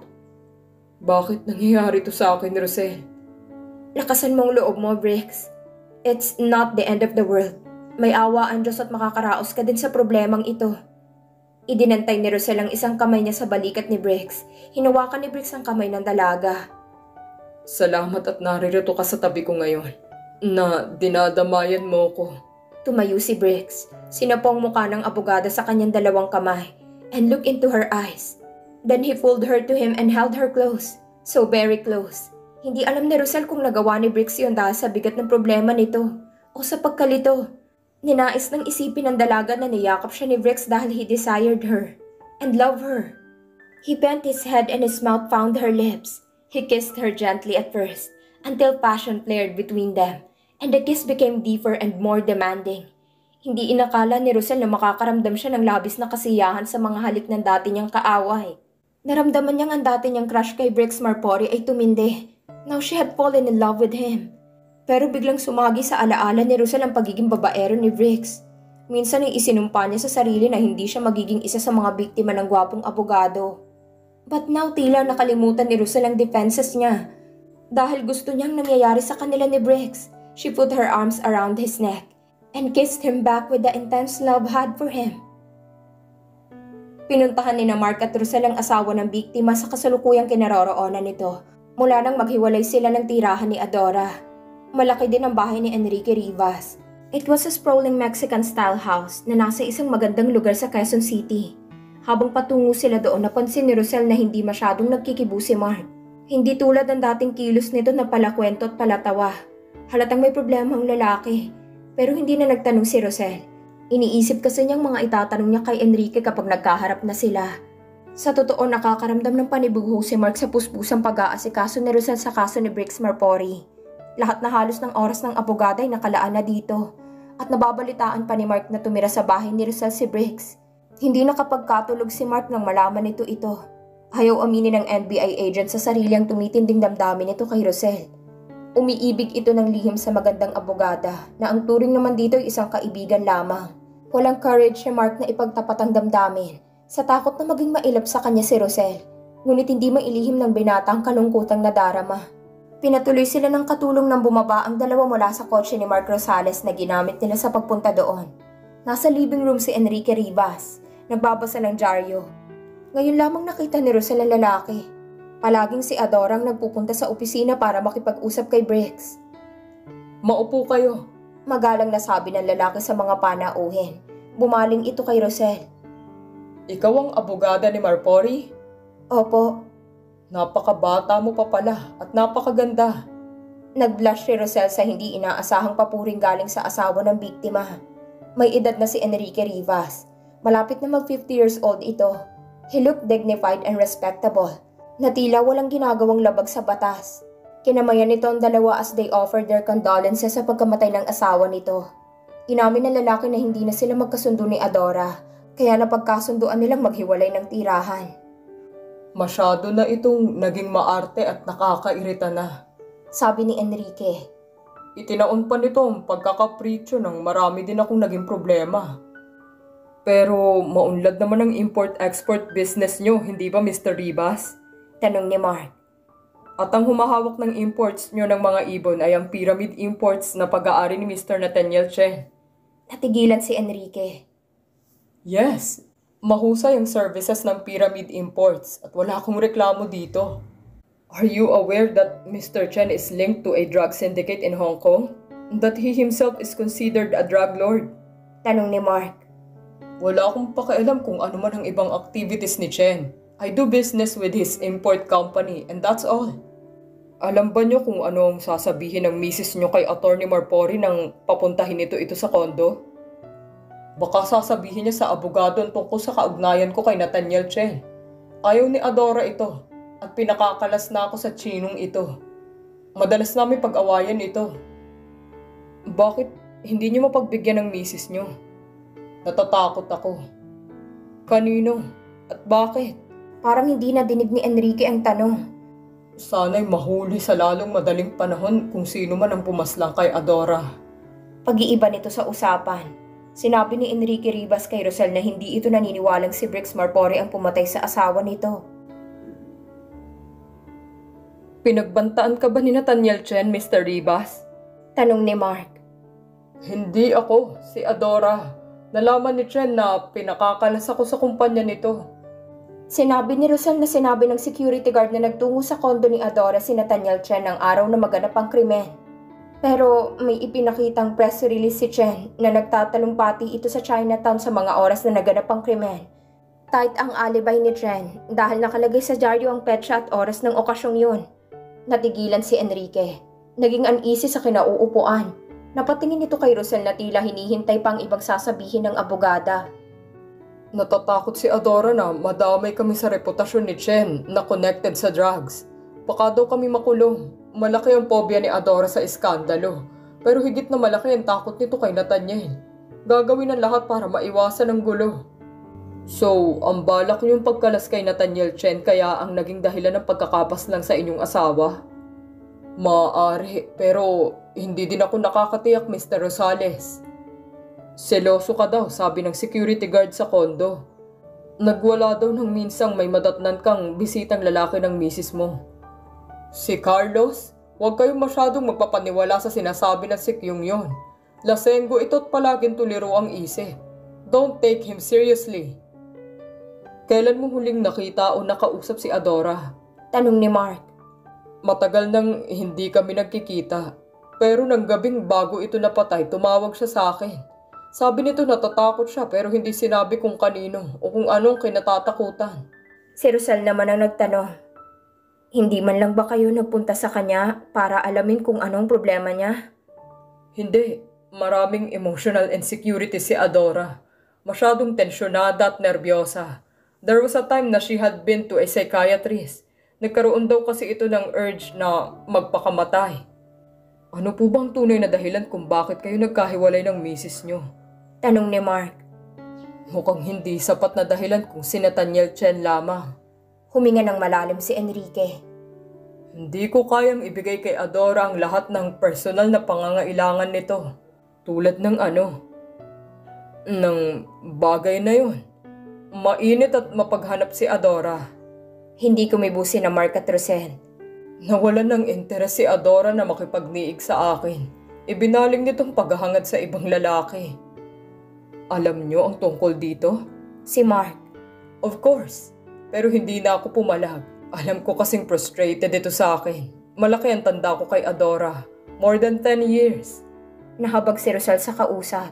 Bakit nangyayari to sa akin, Rosel? Lakasan mong loob mo, Briggs. It's not the end of the world. May awa ang Diyos at makakaraos ka din sa problemang ito. Idinantay ni Rosel ang isang kamay niya sa balikat ni Briggs. Hinawakan ni Briggs ang kamay ng dalaga. Salamat at naririto ka sa tabi ko ngayon. Na dinadamayan mo ko. Tumayo si Briggs. Sinapong mukha ng abogada sa kanyang dalawang kamay and looked into her eyes. Then he pulled her to him and held her close. So very close. Hindi alam ni Rosel kung nagawa ni Briggs yun dahil sa bigat ng problema nito o sa pagkalito. Ninais ng isipin ng dalaga na niyakap siya ni Briggs dahil he desired her and loved her. He bent his head and his mouth found her lips. He kissed her gently at first until passion flared between them. And the kiss became deeper and more demanding. Hindi inakala ni Rosel na makakaramdam siya ng labis na kasiyahan sa mga halik ng dati niyang kaaway. Naramdaman niyang ang dati niyang crush kay Brix Marpori ay tumindi. Now she had fallen in love with him. Pero biglang sumagi sa alaala ni Rosal ang pagiging babaero ni Brix. Minsan ay isinumpa niya sa sarili na hindi siya magiging isa sa mga biktima ng gwapong abogado. But now tila nakalimutan ni Rosal ang defenses niya. Dahil gusto niyang nangyayari sa kanila ni Brix, she put her arms around his neck and kissed him back with the intense love had for him. Pinuntahan ni na Mark at Rosal ang asawa ng biktima sa kasalukuyang kinaroroonan nito mula nang maghiwalay sila ng tirahan ni Adora. Malaki din ang bahay ni Enrique Rivas. It was a sprawling Mexican-style house na nasa isang magandang lugar sa Quezon City. Habang patungo sila doon, napansin ni Rosal na hindi masyadong nagkikibo si Mark. Hindi tulad ng dating kilos nito na palakwento at palatawa. Halatang may problema ang lalaki. Pero hindi na nagtanong si Rosal. Iniisip kasi niyang mga itatanong niya kay Enrique kapag nagkaharap na sila. Sa totoo, nakakaramdam ng panibugho si Mark sa puspusang pag-aasikaso ni Rosal sa kaso ni Brix Marpori. Lahat na halos ng oras ng abogada ay nakalaan na dito. At nababalitaan pa ni Mark na tumira sa bahay ni Rosal si Brix. Hindi nakapagkatulog si Mark nang malaman nito ito. Ayaw aminin ng N B I agent sa sarili ang tumitinding damdamin nito kay Rosal. Umiibig ito ng lihim sa magandang abogada na ang turing naman dito ay isang kaibigan lamang. Walang courage si Mark na ipagtapat ang damdamin sa takot na maging mailap sa kanya si Rosal, ngunit hindi mailihim ng binata ang kalungkutang nadarama. Pinatuloy sila ng katulong nang bumaba ang dalawa mula sa kotse ni Mark Rosales na ginamit nila sa pagpunta doon. Nasa living room si Enrique Rivas, nagbabasa ng dyaryo. Ngayon lamang nakita ni Rosal ang lalaki. Palaging si Adora ang nagpupunta sa opisina para makipag-usap kay Brix. Maupo kayo. Magalang na sabi ng lalaki sa mga panauhin. Bumaling ito kay Rosal. Ikaw ang abogada ni Marpori? Opo. Napakabata mo pa pala at napakaganda. Nag-blush si Rosal sa hindi inaasahang papuring galing sa asawa ng biktima. May edad na si Enrique Rivas. Malapit na mag-fifty years old ito. He looked dignified and respectable. Na tila walang ginagawang labag sa batas. Kinamayan nito ang dalawa as they offered their condolences sa pagkamatay ng asawa nito. Inamin ng lalaki na hindi na sila magkasundo ni Adora, kaya napagkasunduan nilang maghiwalay ng tirahan. Masyado na itong naging maarte at nakakairita na, sabi ni Enrique. Itinaon pa nito ang pagkakapritsyo ng marami din akong naging problema. Pero maunlad naman ang import-export business nyo, hindi ba Mister Rivas? Tanong ni Mark. At ang humahawak ng imports nyo ng mga ibon ay ang Pyramid Imports na pag-aari ni Mister Nathaniel Chen. Natigilan si Enrique. Yes, mahusay ang services ng Pyramid Imports at wala akong reklamo dito. Are you aware that Mister Chen is linked to a drug syndicate in Hong Kong? That he himself is considered a drug lord? Tanong ni Mark. Wala akong pakialam kung ano man ang ibang activities ni Chen. I do business with his import company and that's all. Alam ba niyo kung ano ang sasabihin ng misis niyo kay Attorney Marpori nang papuntahin ito ito sa kondo? Baka sasabihin niya sa abogado tungkol sa kaugnayan ko kay Nathaniel Chen. Ayaw ni Adora ito at pinakakalas na ako sa chinong ito. Madalas namin pag-awayan ito. Bakit hindi niyo mapagbigyan ng misis niyo? Natatakot ako. Kanino? At bakit? Parang hindi na dinig ni Enrique ang tanong. Sana'y mahuli sa lalong madaling panahon kung sino man ang pumaslang kay Adora. Pag-iiba nito sa usapan. Sinabi ni Enrique Rivas kay Rosal na hindi ito naniniwalang si Brix Marpori ang pumatay sa asawa nito. Pinagbantaan ka ba ni Nathaniel Chen, Mister Rivas? Tanong ni Mark. Hindi ako, si Adora. Nalaman ni Chen na pinakakalas ako sa kumpanya nito. Sinabi ni Rosal na sinabi ng security guard na nagtungo sa kondo ni Adora si Nathaniel Chen ng araw na maganap ang krimen. Pero may ipinakitang press release si Chen na nagtatalumpati ito sa Chinatown sa mga oras na naganap ang krimen. Tight ang alibay ni Chen dahil nakalagay sa dyaryo ang petsa at oras ng okasyong yun. Natigilan si Enrique. Naging uneasy sa kinauupuan. Napatingin ito kay Rosal na tila hinihintay pang ibang sasabihin ng abogada. Natatakot si Adora na madamay kami sa reputasyon ni Chen na connected sa drugs. Baka daw kami makulong. Malaki ang pobya ni Adora sa iskandalo. Pero higit na malaki ang takot nito kay Nathaniel. Gagawin ang lahat para maiwasan ang gulo. So, ang balak niyong pagkalas kay Nathaniel Chen kaya ang naging dahilan ng pagkakapas lang sa inyong asawa? Maaari, pero hindi din ako nakakatiyak, Mister Rosales. Seloso ka daw, sabi ng security guard sa kondo. Nagwala daw nang minsang may madatnan kang bisitang lalaki ng misis mo. Si Carlos? Huwag kayong masyadong magpapaniwala sa sinasabi ng sikyong yon. Lasenggo ito't palaging tuliro ang isip. Don't take him seriously. Kailan mo huling nakita o nakausap si Adora? Tanong ni Mark. Matagal nang hindi kami nagkikita. Pero nang gabing bago ito napatay, tumawag siya sa akin. Sabi nito natatakot siya pero hindi sinabi kung kanino o kung anong kinatatakutan. Si Rosal naman ang nagtanong. Hindi man lang ba kayo nagpunta sa kanya para alamin kung anong problema niya? Hindi. Maraming emotional insecurity si Adora. Masyadong tensyonada at nervyosa. There was a time na she had been to a psychiatrist. Nagkaroon daw kasi ito ng urge na magpakamatay. Ano po bang tunay na dahilan kung bakit kayo nagkahiwalay ng misis nyo? Tanong ni Mark. Mukhang hindi sapat na dahilan kung si Nathaniel Chen lamang. Huminga ng malalim si Enrique. Hindi ko kayang ibigay kay Adora ang lahat ng personal na pangangailangan nito. Tulad ng ano? Ng bagay na yun. Mainit at mapaghanap si Adora. Hindi kumibusi na Mark at Rosel. Nawalan ng interes si Adora na makipagniig sa akin. Ibinaling nitong paghahangad sa ibang lalaki. Alam niyo ang tungkol dito? Si Mark. Of course. Pero hindi na ako pumalag. Alam ko kasing frustrated ito sa akin. Malaki ang tanda ko kay Adora. More than ten years. Nahabag si Rosal sa kausap.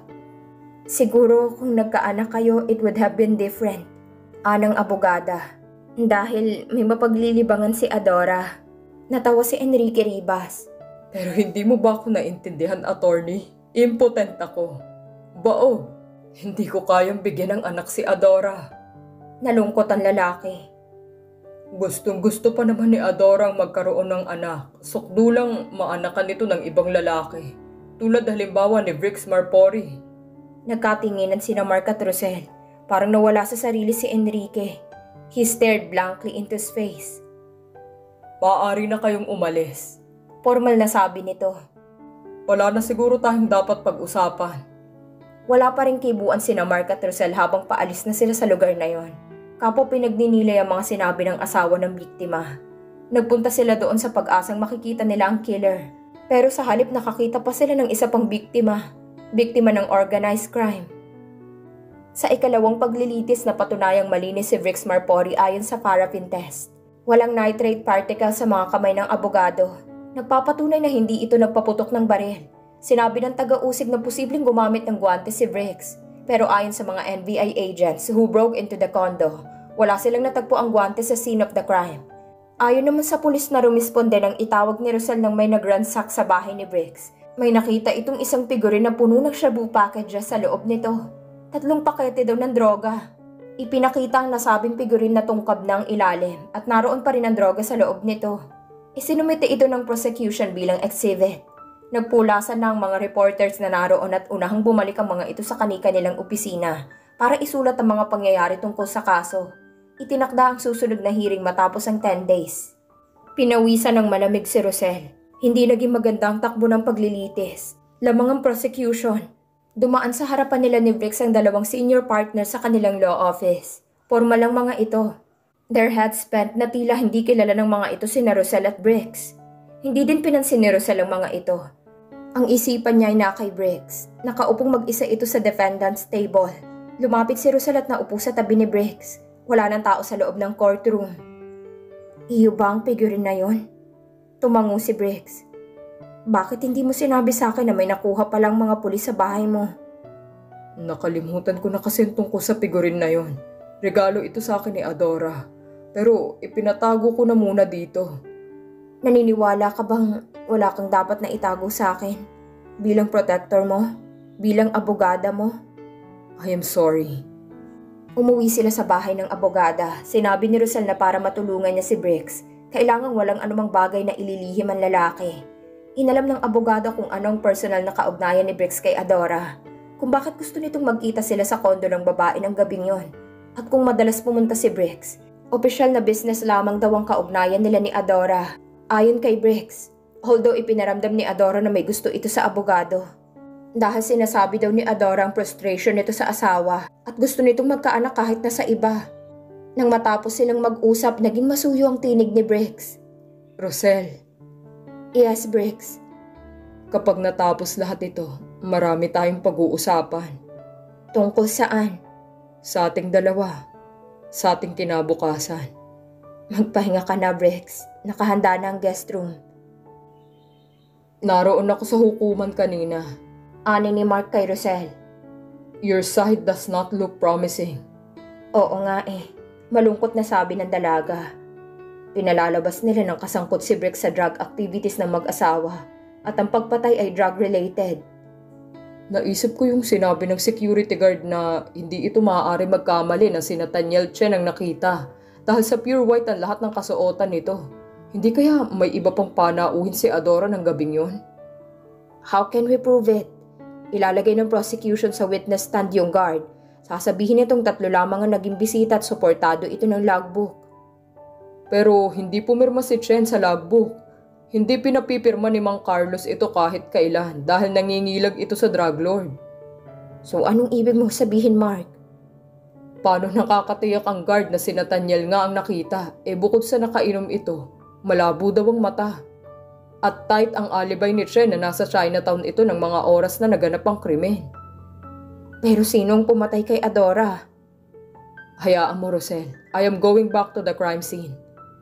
Siguro kung nagkaanak kayo, it would have been different. Anang abogada. Dahil may mapaglilibangan si Adora. Natawa si Enrique Ribas. Pero hindi mo ba ako naintindihan, attorney? Impotent ako. Baog. Hindi ko kayang bigyan ng anak si Adora. Nalungkot ang lalaki. Gustong gusto pa naman ni Adora ang magkaroon ng anak. Sukdulang maanakan nito ng ibang lalaki. Tulad halimbawa ni Brix Marpori. Nagkatinginan sina Mark at Rosel. Parang nawala sa sarili si Enrique. He stared blankly into his face. Maaari na kayong umalis. Formal na sabi nito. Wala na siguro tayong dapat pag-usapan. Wala pa rin kibuan sina Mark at Rosel habang paalis na sila sa lugar na yon. Kapo pinagninilay ang mga sinabi ng asawa ng biktima. Nagpunta sila doon sa pag-asang makikita nila ang killer. Pero sa halip nakakita pa sila ng isa pang biktima. Biktima ng organized crime. Sa ikalawang paglilitis na patunayang malinis si Brix Marpori ayon sa paraffin test. Walang nitrate particle sa mga kamay ng abogado. Nagpapatunay na hindi ito nagpaputok ng baril. Sinabi ng taga-usig na posibleng gumamit ng guwantes si Brix. Pero ayon sa mga N B I agents who broke into the condo, wala silang natagpo ang guwantes sa scene of the crime. Ayon naman sa pulis na rumisponde nang itawag ni Rosal nang may nagransak sa bahay ni Brix. May nakita itong isang figurin na puno ng shabu package sa loob nito. Tatlong pakete daw ng droga. Ipinakita ang nasabing figurin na tungkab ng ilalim at naroon pa rin ang droga sa loob nito. Isinumite ito ng prosecution bilang exhibit. Nagpulasan na ang mga reporters na naroon at unahang bumalik ang mga ito sa kani-kanilang opisina para isulat ang mga pangyayari tungkol sa kaso. Itinakda ang susunod na hearing matapos ang ten days. Pinawisan ng malamig si Rosel. Hindi naging maganda ang takbo ng paglilitis. Lamang ang prosecution. Dumaan sa harapan nila ni Brix ang dalawang senior partner sa kanilang law office. Formal lang mga ito. Their heads spent na tila hindi kilala ng mga ito sina Rosel at Brix. Hindi din pinansin ni Rosel ang mga ito. Ang isipan niya ay na kay Brix. Nakaupong mag-isa ito sa defendant's table. Lumapit si Rosel at naupo sa tabi ni Brix. Wala nang tao sa loob ng courtroom. Iyo ba ang figurin na yon? Tumango si Brix. Bakit hindi mo sinabi sa akin na may nakuha palang mga pulis sa bahay mo? Nakalimutan ko na kasi tungkol sa figurin na yon. Regalo ito sa akin ni Adora. Pero ipinatago ko na muna dito. Naniniwala ka bang wala kang dapat na itago sa akin? Bilang protector mo? Bilang abogada mo? I am sorry. Umuwi sila sa bahay ng abogada. Sinabi ni Rosel na para matulungan niya si Brix, kailangang walang anumang bagay na ililihim ang lalaki. Inalam ng abogado kung anong personal na kaugnayan ni Brix kay Adora. Kung bakit gusto nitong magkita sila sa kondo ng babae ng gabing yon. At kung madalas pumunta si Briggs, opisyal na business lamang daw ang kaugnayan nila ni Adora. Ayon kay Briggs, although ipinaramdam ni Adora na may gusto ito sa abogado. Dahil sinasabi daw ni Adora ang frustration nito sa asawa at gusto nitong magkaanak kahit nasa iba. Nang matapos silang mag-usap, naging masuyo ang tinig ni Briggs. Rosel, Yes, Briggs. kapag natapos lahat ito, marami tayong pag-uusapan. Tungkol saan? Sa ating dalawa, sa ating kinabukasan. Magpahinga ka na, Briggs. Nakahanda na ang guest room. Naroon ako sa hukuman kanina. Ani ni Mark kay Rosel. Your side does not look promising. Oo nga eh. Malungkot na sabi ng dalaga. Pinalalabas nila ng kasangkot si Briggs sa drug activities ng mag-asawa at ang pagpatay ay drug-related. Naisip ko yung sinabi ng security guard na hindi ito maaari magkamali na si Nathaniel Chen ang nakita dahil sa pure white ang lahat ng kasuotan nito. Hindi kaya may iba pang panauhin si Adora ng gabing yun? How can we prove it? Ilalagay ng prosecution sa witness stand yung guard. Sasabihin itong tatlo lamang ang naging bisita at suportado ito ng logbook. Pero hindi pumirma si Chen sa logbook. Hindi pinapipirma ni Mang Carlos ito kahit kailan dahil nangingilag ito sa drug lord. So anong ibig mong sabihin, Mark? Paano nakakatiyak ang guard na si Nathaniel nga ang nakita? Eh bukod sa nakainom ito, malabo daw ang mata. At tight ang alibay ni Chen na nasa Chinatown ito ng mga oras na naganap ang krimen. Pero sinong pumatay kay Adora? Hayaan mo, Rosel. I am going back to the crime scene.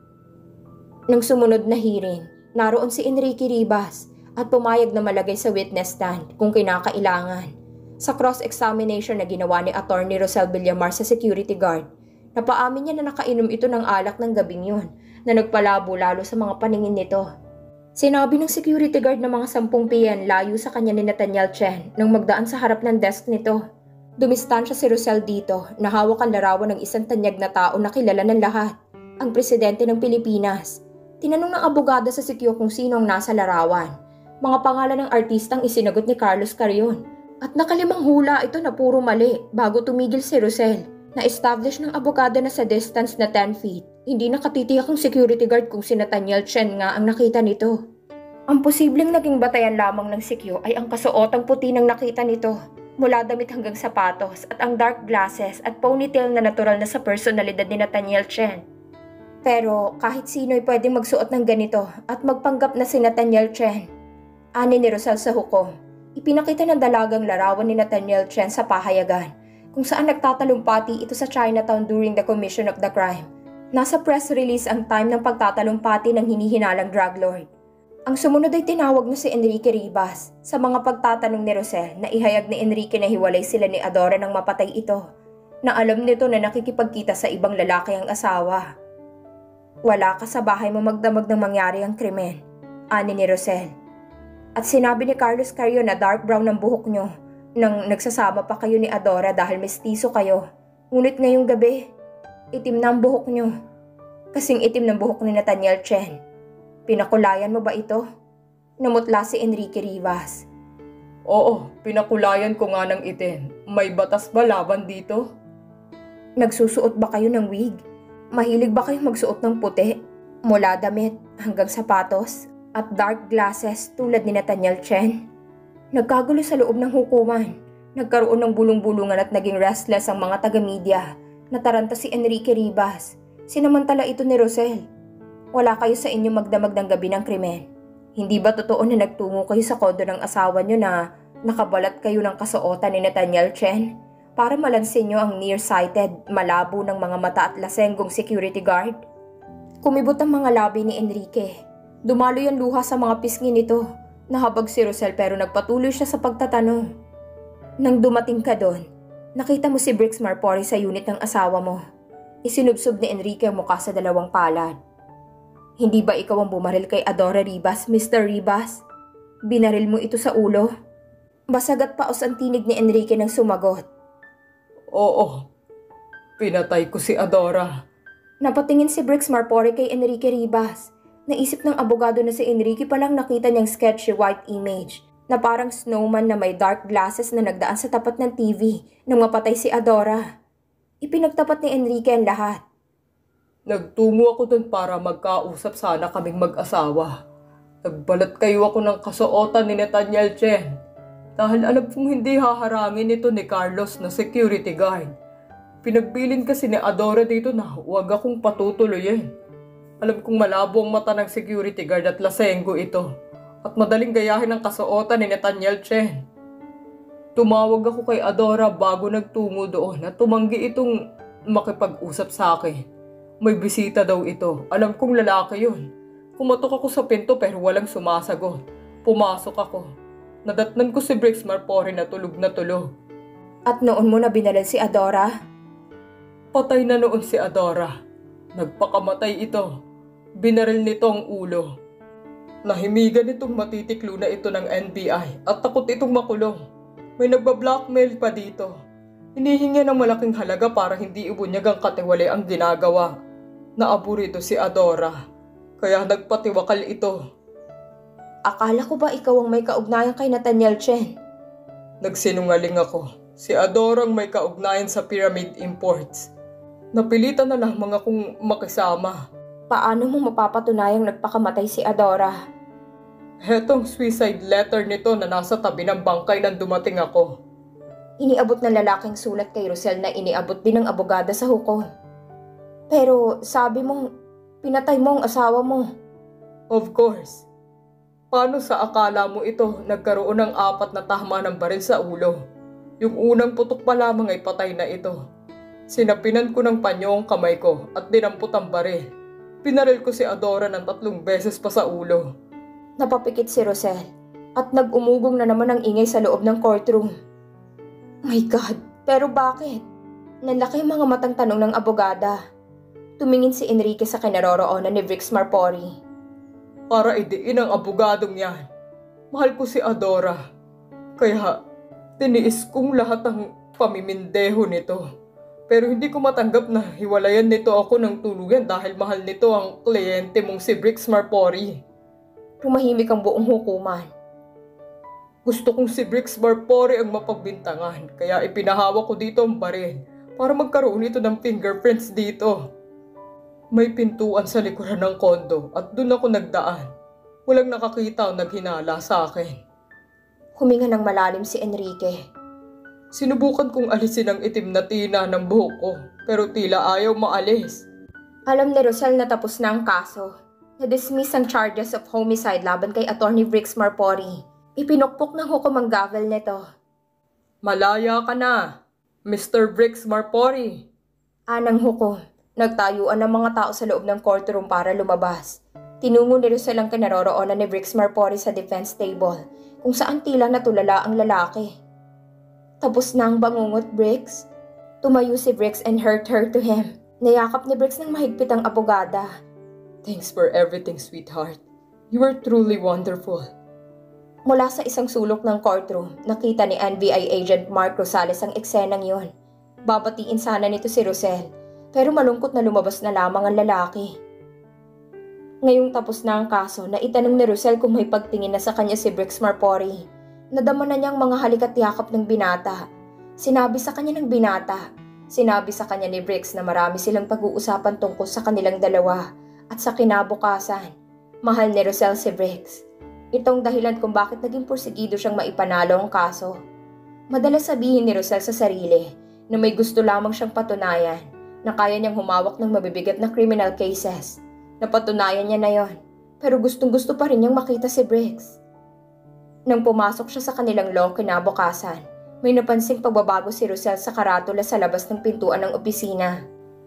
Nang sumunod na hearing, naroon si Enrique Ribas at pumayag na malagay sa witness stand kung kinakailangan. Sa cross-examination na ginawa ni Attorney Rosel Villamar sa security guard, napaamin niya na nakainom ito ng alak ng gabing yun na nagpalabo lalo sa mga paningin nito. Sinabi ng security guard na mga sampung piyan layo sa kanya ni Nathaniel Chen nang magdaan sa harap ng desk nito. Dumistansya si Rosel dito na hawak ang larawan ng isang tanyag na tao na kilala ng lahat, ang presidente ng Pilipinas. Tinanong ng abogado sa sikyo kung sino ang nasa larawan. Mga pangalan ng artistang isinagot ni Carlos Carrion. At nakalimang hula ito na puro mali bago tumigil si Rosel. Na-establish ng abogado na sa distance na ten feet. Hindi nakatitiyak ang security guard kung si Nathaniel Chen nga ang nakita nito. Ang posibleng naging batayan lamang ng sikyo ay ang kasuotang puti ng nakita nito. Mula damit hanggang sapatos at ang dark glasses at ponytail na natural na sa personalidad ni Nathaniel Chen. Pero kahit sino'y pwedeng magsuot ng ganito at magpanggap na si Nathaniel Chen. Ani ni Rosel sa hukom, ipinakita ng dalagang larawan ni Nathaniel Chen sa pahayagan kung saan nagtatalumpati ito sa Chinatown during the commission of the crime. Nasa press release ang time ng pagtatalumpati ng hinihinalang drug lord. Ang sumunod ay tinawag na si Enrique Ribas. Sa mga pagtatanong ni Rosel na ihayag ni Enrique na hiwalay sila ni Adora nang mapatay ito, na alam nito na nakikipagkita sa ibang lalaki ang asawa. Wala ka sa bahay mo magdamag ng mangyari ang krimen, ani ni Rosel. At sinabi ni Carlos Carrion na dark brown ang buhok nyo nang nagsasama pa kayo ni Adora dahil mestizo kayo. Ngunit ngayong gabi, itim na ang buhok nyo. Kasing itim ng buhok ni Nathaniel Chen. Pinakulayan mo ba ito? Namutla si Enrique Rivas. Oo, pinakulayan ko nga ng itim. May batas ba laban dito? Nagsusuot ba kayo ng wig? Mahilig ba kayong magsuot ng puti? Mula damit hanggang sapatos at dark glasses tulad ni Nathaniel Chen? Nagkagulo sa loob ng hukuman. Nagkaroon ng bulong-bulungan at naging restless ang mga taga-media. Nataranta si Enrique Ribas. Sinamantala ito ni Rosel. Wala kayo sa inyo magdamag ng gabi ng krimen. Hindi ba totoo na nagtungo kayo sa kondo ng asawa nyo na nakabalat kayo ng kasuotan ni Nathaniel Chen para malansin nyo ang nearsighted, malabo ng mga mata at lasenggong security guard? Kumibot ang mga labi ni Enrique. Dumalo ang luha sa mga pisngi nito. Nahabag si Rosel pero nagpatuloy siya sa pagtatanong. Nang dumating ka doon, nakita mo si Briggs Marpori sa unit ng asawa mo. Isinubsob ni Enrique ang mukha sa dalawang palad. Hindi ba ikaw ang bumaril kay Adora Ribas, Mister Ribas? Binaril mo ito sa ulo? Basag at paos ang tinig ni Enrique nang sumagot. Oo, pinatay ko si Adora. Napatingin si Briggs Marpori kay Enrique Ribas. Naisip ng abogado na si Enrique palang nakita niyang sketchy white image na parang snowman na may dark glasses na nagdaan sa tapat ng T V nang mapatay si Adora. Ipinagtapat ni Enrique ang lahat. Nagtungo ako dun para magkausap sana kaming mag-asawa. Nagbalat kayo ako ng kasuotan ni Nathaniel Chen. Dahil alam kong hindi haharangin ito ni Carlos na security guard. Pinagbilin kasi ni Adora dito na huwag akong patutuloyin. Alam kong malabo ang mata ng security guard at lasenggo ito. At madaling gayahin ang kasuotan ni Nathaniel Chen. Tumawag ako kay Adora bago nagtungo doon at tumanggi itong makipag-usap sa akin. May bisita daw ito. Alam kong lalaki yun. Kumatok ako sa pinto pero walang sumasagot. Pumasok ako. Nadatnan ko si Briggs Marpori na tulog na tulog. At noon mo na binalal si Adora? Patay na noon si Adora. Nagpakamatay ito. Binaril nito ang ulo. Nahimigan itong matitiklo na ito ng N B I at takot itong makulong. May nagba-blackmail pa dito. Hinihingi ng malaking halaga para hindi ibunyag ang katiwali ang ginagawa. Naaburito si Adora. Kaya nagpatiwakal ito. Akala ko ba ikaw ang may kaugnayan kay Nathaniel Chen? Nagsinungaling ako. Si Adora ang may kaugnayan sa Pyramid Imports. Napilitan na lamang akong makisama. Paano mo mapapatunayang nagpakamatay si Adora? Hetong suicide letter nito na nasa tabi ng bangkay nang dumating ako. Iniabot ng lalaking sulat kay Rosel na iniabot din ng abogada sa hukom. Pero sabi mo, pinatay mo ang asawa mo. Of course. Paano sa akala mo ito nagkaroon ng apat na tama ng baril sa ulo? Yung unang putok pa lamang ay patay na ito. Sinapinan ko ng panyo ang kamay ko at dinampot ang baril. Pinaril ko si Adora ng tatlong beses pa sa ulo. Napapikit si Rosel at nag-umugong na naman ang ingay sa loob ng courtroom. My God, pero bakit? Nanlaki ang mga matang tanong ng abogada. Tumingin si Enrique sa kinaroroonan ni Briggs Marpori. Para idiin ang abogadong yan. Mahal ko si Adora. Kaya tiniis kong lahat ang pamimindeho nito. Pero hindi ko matanggap na hiwalayan nito ako ng tuluyan dahil mahal nito ang kliyente mong si Briggs Marpori. Tumahimik ang buong hukuman. Gusto kong si Briggs Marpori ang mapagbintangan, kaya ipinahawa ko dito ang baril para magkaroon ito ng fingerprints dito. May pintuan sa likuran ng kondo at doon ako nagdaan. Walang nakakita o naghinala sa akin. Huminga ng malalim si Enrique. Sinubukan kong alisin ang itim na tina ng buhok ko, pero tila ayaw maalis. Alam ni Rosel na tapos na ang kaso. Na-dismiss ang charges of homicide laban kay Attorney Briggs Marpori. Ipinukpok ng hukom ang gavel nito. Malaya ka na, Mister Briggs Marpori. Anang hukom. Nagtayuan ng mga tao sa loob ng courtroom para lumabas. Tinungo ni Rosel ang kinaroroonan ni Briggs Marpori sa defense table, kung saan tila natulala ang lalaki. Tapos na ang bangungot, Briggs. Tumayo si Briggs and hurt her to him. Nayakap ni Briggs ng mahigpit ang abogada. Thanks for everything, sweetheart. You are truly wonderful. Mula sa isang sulok ng courtroom, nakita ni N B I Agent Mark Rosales ang eksenang yon. Babatiin sana nito si Rosel, pero malungkot na lumabas na lamang ang lalaki. Ngayong tapos na ang kaso, naitanong ni Rosel kung may pagtingin na sa kanya si Briggs Marpori. Nadama na niyang mga halik at yakap ng binata. Sinabi sa kanya ng binata. Sinabi sa kanya ni Briggs na marami silang pag-uusapan tungkol sa kanilang dalawa at sa kinabukasan. Mahal ni Rosel si Briggs. Itong dahilan kung bakit naging porsigido siyang maipanalo ang kaso. Madalas sabihin ni Rosel sa sarili na may gusto lamang siyang patunayan na kaya niyang humawak ng mabibigat na criminal cases. Napatunayan niya na yon, pero gustong-gusto pa rin niyang makita si Briggs. Nang pumasok siya sa kanilang law kinabukasan, may napansing pagbabago si Rosel sa karatula sa labas ng pintuan ng opisina.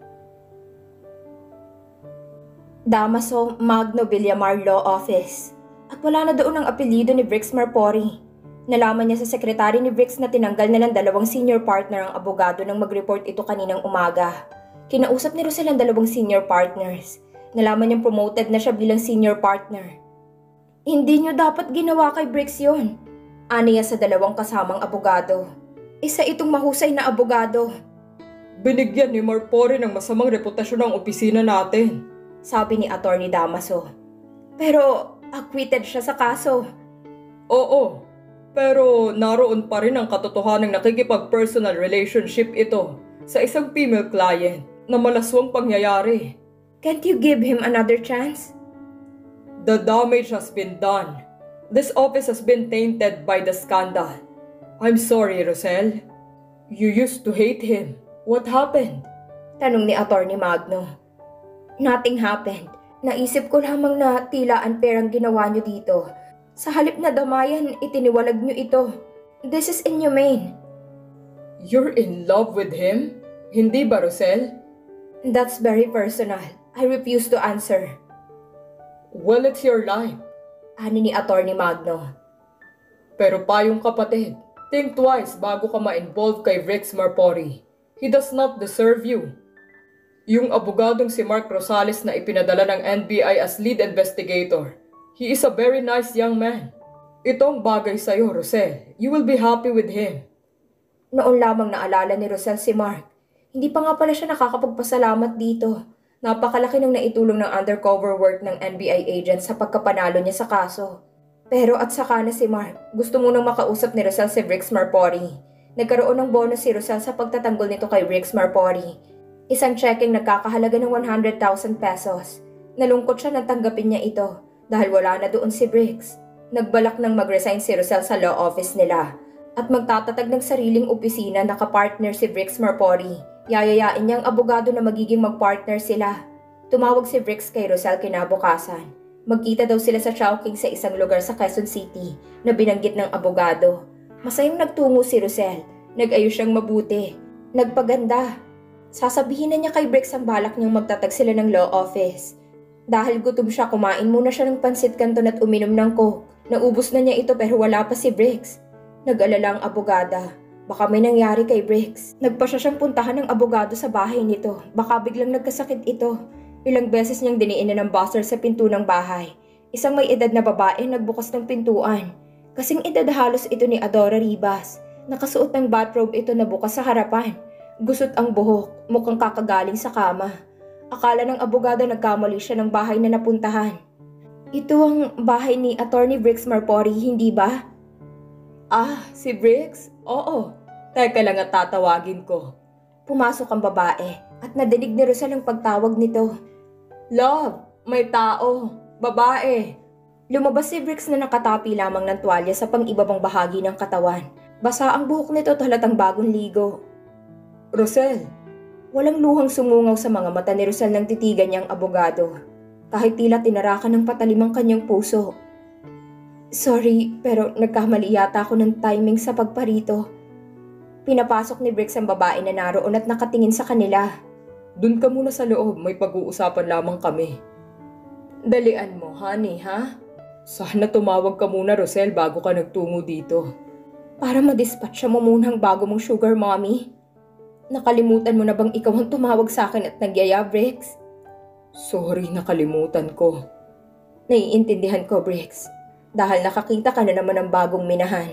Damaso Magno Villamar Law Office. At wala na doon ang apelyido ni Briggs Marpori. Nalaman niya sa sekretary ni Briggs na tinanggal na ng dalawang senior partner ang abogado nang mag-report ito kaninang umaga. Kinausap ni Rosel ang dalawang senior partners. Nalaman niyang promoted na siya bilang senior partner. Hindi niyo dapat ginawa kay Briggs yun, aniya sa dalawang kasamang abogado. Isa itong mahusay na abogado. Binigyan ni Marpori ng masamang reputasyon ang opisina natin, sabi ni Attorney Damaso. Pero acquitted siya sa kaso. Oo, pero naroon pa rin ang katotohanang nakikipag-personal relationship ito sa isang female client na malaswang pangyayari. Can't you give him another chance? The damage has been done. This office has been tainted by the scandal. I'm sorry, Rosel. You used to hate him. What happened? Tanong ni Attorney Magno. Nothing happened. Naisip ko lamang na tila unfair ang ginawa niyo dito. Sa halip na damayan, itiniwalag niyo ito. This is inhumane. You're in love with him? Hindi ba, Rosel? That's very personal. I refuse to answer. Well, it's your life. Ani ni Attorney Magno. Pero payong kapatid, think twice bago ka ma-involve kay Rex Marpori. He does not deserve you. Yung abogadong si Mark Rosales na ipinadala ng N B I as lead investigator, he is a very nice young man. Itong bagay sa'yo, Rosel. You will be happy with him. Noon lamang naalala ni Rosel si Mark. Hindi pa nga pala siya nakakapagpasalamat dito. Napakalaki ng naitulong ng undercover work ng N B I agent sa pagkapanalo niya sa kaso. Pero at saka na si Mark, gusto munang makausap ni Rosel si Rex Marpori. Nagkaroon ng bonus si Rosel sa pagtatanggol nito kay Rex Marpori. Isang checking nagkakahalaga ng one hundred thousand pesos. Nalungkot siya nang tanggapin niya ito dahil wala na doon si Rex. Nagbalak nang mag-resign si Rosel sa law office nila at magtatatag ng sariling opisina na kapartner si Rex Marpori. Yayayain niyang abogado na magiging magpartner sila. Tumawag si Rex kay Rosel kinabukasan. Magkita daw sila sa Chowking sa isang lugar sa Quezon City na binanggit ng abogado. Masayang nagtungo si Rosel. Nag-ayos siyang mabuti. Nagpaganda. Sasabihin na niya kay Rex ang balak niyang magtatag sila ng law office. Dahil gutom siya, kumain muna siya ng pansit canton at uminom ng coke. Naubos na niya ito pero wala pa si Rex. Nag-alala ang abogada. Baka may nangyari kay Rex. Nagpa siya siyang puntahan ng abogado sa bahay nito. Baka biglang nagkasakit ito. Ilang beses niyang diniinan ng buzzer sa pinto ng bahay. Isang may edad na babae nagbukas ng pintuan. Kasing edad halos ito ni Adora Ribas. Nakasuot ng bathrobe ito na bukas sa harapan. Gusot ang buhok, mukhang kakagaling sa kama. Akala ng abogado nagkamali siya ng bahay na napuntahan. Ito ang bahay ni Attorney Rex Marpori, hindi ba? Ah, si Rex? Oo. Teka lang at tatawagin ko. Pumasok ang babae at nadinig ni Rosel ang pagtawag nito. Love, may tao. Babae. Lumabas si Rex na nakatapi lamang ng tuwalya sa pang-ibabang bahagi ng katawan. Basa ang buhok nito at halatang bagong ligo. Rosel. Walang luhang sumungaw sa mga mata ni Rosel nang titigan niya ang abogado. Kahit tila tinarakan ng patalim ang kanyang puso. Sorry, pero nagkamali yata ako ng timing sa pagparito. Pinapasok ni Rex ang babae na naroon at nakatingin sa kanila. Dun ka muna sa loob, may pag-uusapan lamang kami. Dalian mo, honey, ha? Sana tumawag ka muna, Rosel, bago ka nagtungo dito. Para madispatcha mo muna ang bago mong sugar mommy. Nakalimutan mo na bang ikaw ang tumawag sa akin at nagyaya, Rex? Sorry, nakalimutan ko. Naiintindihan ko, Rex. Dahil nakakita ka na naman ng bagong minahan.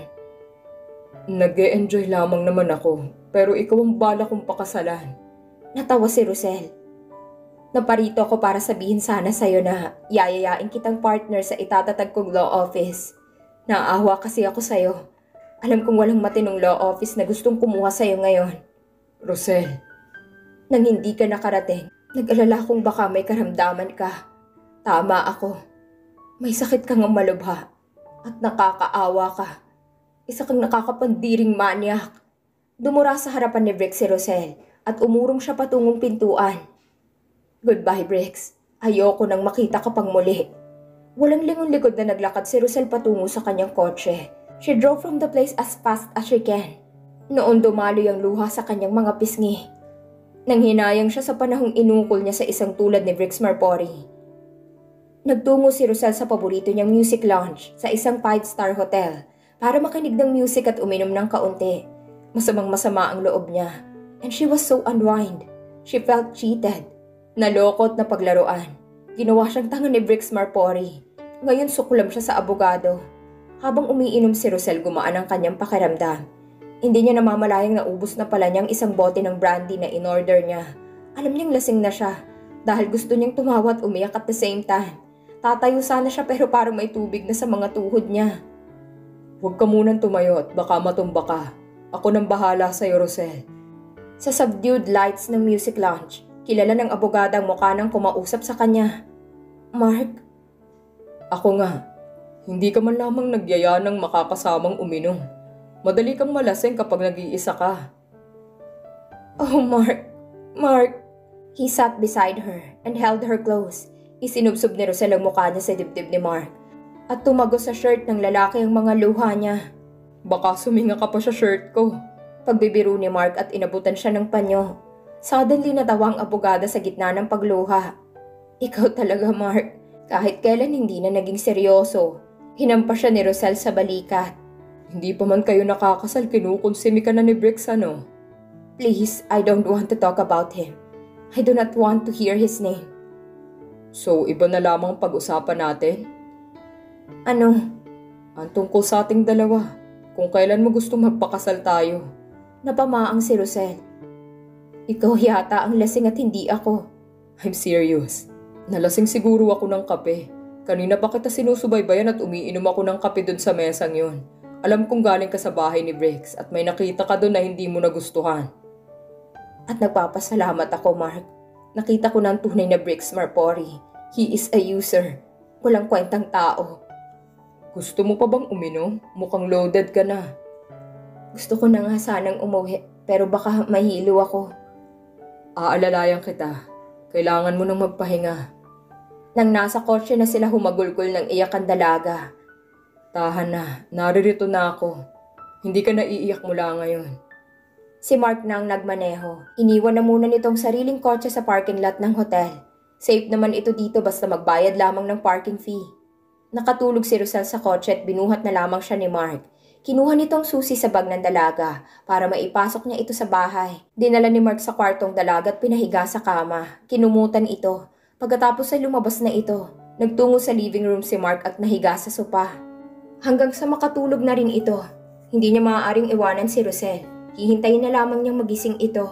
Nag-e-enjoy lamang naman ako, pero ikaw ang bala kong pakasalan. Natawa si Rosel. Naparito ako para sabihin sana sa'yo na yayayain kitang partner sa itatatag kong law office. Naawa kasi ako sa'yo. Alam kong walang matinong law office na gustong kumuha sa'yo ngayon. Rosel. Nang hindi ka nakarating, nag-alala kong baka may karamdaman ka. Tama ako. May sakit kang malubha at nakakaawa ka. Isa kang nakakapandiring manyak. Dumura sa harapan ni Rex si Rosel at umurong siya patungong pintuan. Goodbye, Rex. Ayoko nang makita ka pang muli. Walang lingon-likod na naglakad si Rosel patungo sa kanyang kotse. She drove from the place as fast as she can. Noon dumaloy ang luha sa kanyang mga pisngi. Nanghinayang siya sa panahong inukol niya sa isang tulad ni Rex Marpori. Nagtungo si Rosel sa paborito niyang music lounge sa isang five-star hotel para makinig ng music at uminom ng kaunti. Masamang masama ang loob niya. And she was so unwind. She felt cheated. Nalokot na paglaruan. Ginawa siyang tanga ni Rex Marpori. Ngayon sukulam siya sa abogado. Habang umiinom si Rosel, gumaan ang kanyang pakiramdam. Hindi niya namamalayang naubos na pala niyang isang bote ng brandy na in-order niya. Alam niyang lasing na siya dahil gusto niyang tumawa at umiyak at the same time. Tatayo sana siya pero parang may tubig na sa mga tuhod niya. Huwag ka munang tumayo at baka matumba ka. Ako nang bahala sa'yo, Rosel. Sa subdued lights ng music lounge, kilala ng abogada ang mukha ng kumausap sa kanya. Mark? Ako nga. Hindi ka man lamang nagyaya ng makakasamang uminom. Madali kang malasing kapag nag-iisa ka. Oh, Mark. Mark. He sat beside her and held her close. Isinubsob ni Rosel ang mukha niya sa dibdib ni Mark. At tumago sa shirt ng lalaki ang mga luha niya. Baka suminga ka pa sa shirt ko. Pagbibiro ni Mark at inabutan siya ng panyo. Suddenly natawa ang abogada sa gitna ng pagluha. Ikaw talaga, Mark. Kahit kailan hindi na naging seryoso. Hinampas siya ni Rosel sa balikat. Hindi pa man kayo nakakasal, kinukonsimi ka na ni Briggs, ano? Please, I don't want to talk about him. I do not want to hear his name. So, iba na lamang pag-usapan natin? Ano? Ang tungkol sa ating dalawa. Kung kailan mo gusto magpakasal tayo. Napamaang si Rosel. Ikaw yata ang lasing at hindi ako. I'm serious. Nalasing siguro ako ng kape. Kanina pa kita sinusubaybayan at umiinom ako ng kape dun sa mesang yon. Alam kong galing ka sa bahay ni Briggs at may nakita ka dun na hindi mo nagustuhan. At nagpapasalamat ako, Mark. Nakita ko ng tunay na Briggs Marpori. He is a user. Walang kwentang tao. Gusto mo pa bang uminom? Mukhang loaded ka na. Gusto ko na nga sanang umuwi, pero baka mahilo ako. Aalalayan kita. Kailangan mo nang magpahinga. Nang nasa kotse na sila humagulgol ng iyak ang dalaga. Tahan na, naririto na ako. Hindi ka naiiyak mula ngayon. Si Mark na ang nagmaneho. Iniwan na muna nitong sariling kotse sa parking lot ng hotel. Safe naman ito dito basta magbayad lamang ng parking fee. Nakatulog si Rosel sa kotse at binuhat na lamang siya ni Mark. Kinuha nitong susi sa bag ng dalaga para maipasok niya ito sa bahay. Dinala ni Mark sa kwartong dalaga at pinahiga sa kama. Kinumutan ito. Pagkatapos ay lumabas na ito. Nagtungo sa living room si Mark at nahiga sa sopa. Hanggang sa makatulog na rin ito. Hindi niya maaaring iwanan si Rosel. Hihintayin na lamang niyang magising ito.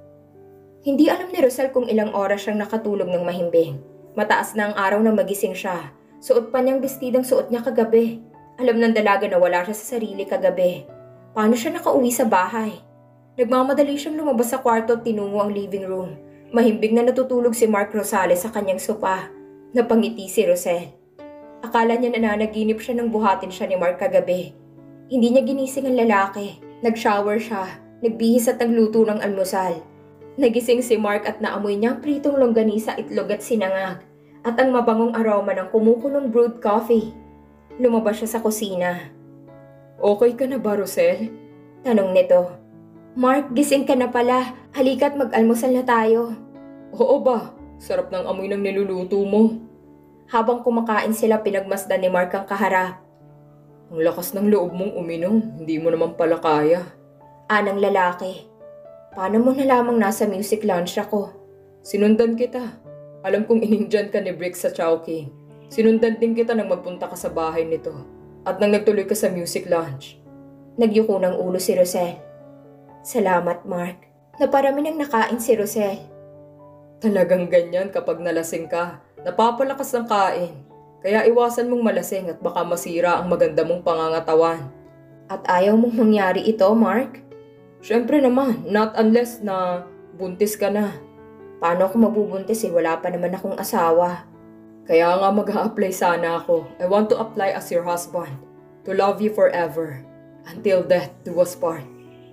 Hindi alam ni Rosel kung ilang oras siyang nakatulog ng mahimbing. Mataas na ang araw na magising siya. Suot pa niyang bestidang suot niya kagabi. Alam ng dalaga na wala siya sa sarili kagabi. Paano siya nakauwi sa bahay? Nagmamadali siyang lumabas sa kwarto at tinungo ang living room. Mahimbing na natutulog si Mark Rosales sa kanyang sopa. Napangiti si Rosel. Akala niya nananaginip siya nang buhatin siya ni Mark kagabi. Hindi niya ginising ang lalaki. Nag-shower siya, nagbihis at nagluto ng almusal. Nagising si Mark at naamoy niya ang pritong longganisa, itlog at sinangag. At ang mabangong aroma ng kumukulong brewed coffee. Lumabas siya sa kusina. Okay ka na ba, Rosel? Tanong nito. Mark, gising ka na pala. Halika't mag-almusal na tayo. Oo ba? Sarap ng amoy ng niluluto mo. Habang kumakain sila, pinagmasdan ni Mark ang kaharap. Ang lakas ng loob mong uminom. Hindi mo naman pala kaya. Anang lalaki. Paano mo na lamang nasa music lounge ako? Sinundan kita. Alam kong inindyan ka ni Briggs sa Chowking. Sinundan din kita nang magpunta ka sa bahay nito. At nang nagtuloy ka sa music lounge. Nagyuko ng ulo si Rosel. Salamat, Mark. Naparami nang nakain si Rosel. Talagang ganyan kapag nalasing ka. Napapalakas ng kain. Kaya iwasan mong malasing at baka masira ang maganda mong pangangatawan. At ayaw mong mangyari ito, Mark? Siyempre naman, not unless na buntis ka na. Paano ako mabubuntis eh? Wala pa naman akong asawa. Kaya nga mag-a-apply sana ako. I want to apply as your husband. To love you forever. Until death do us part.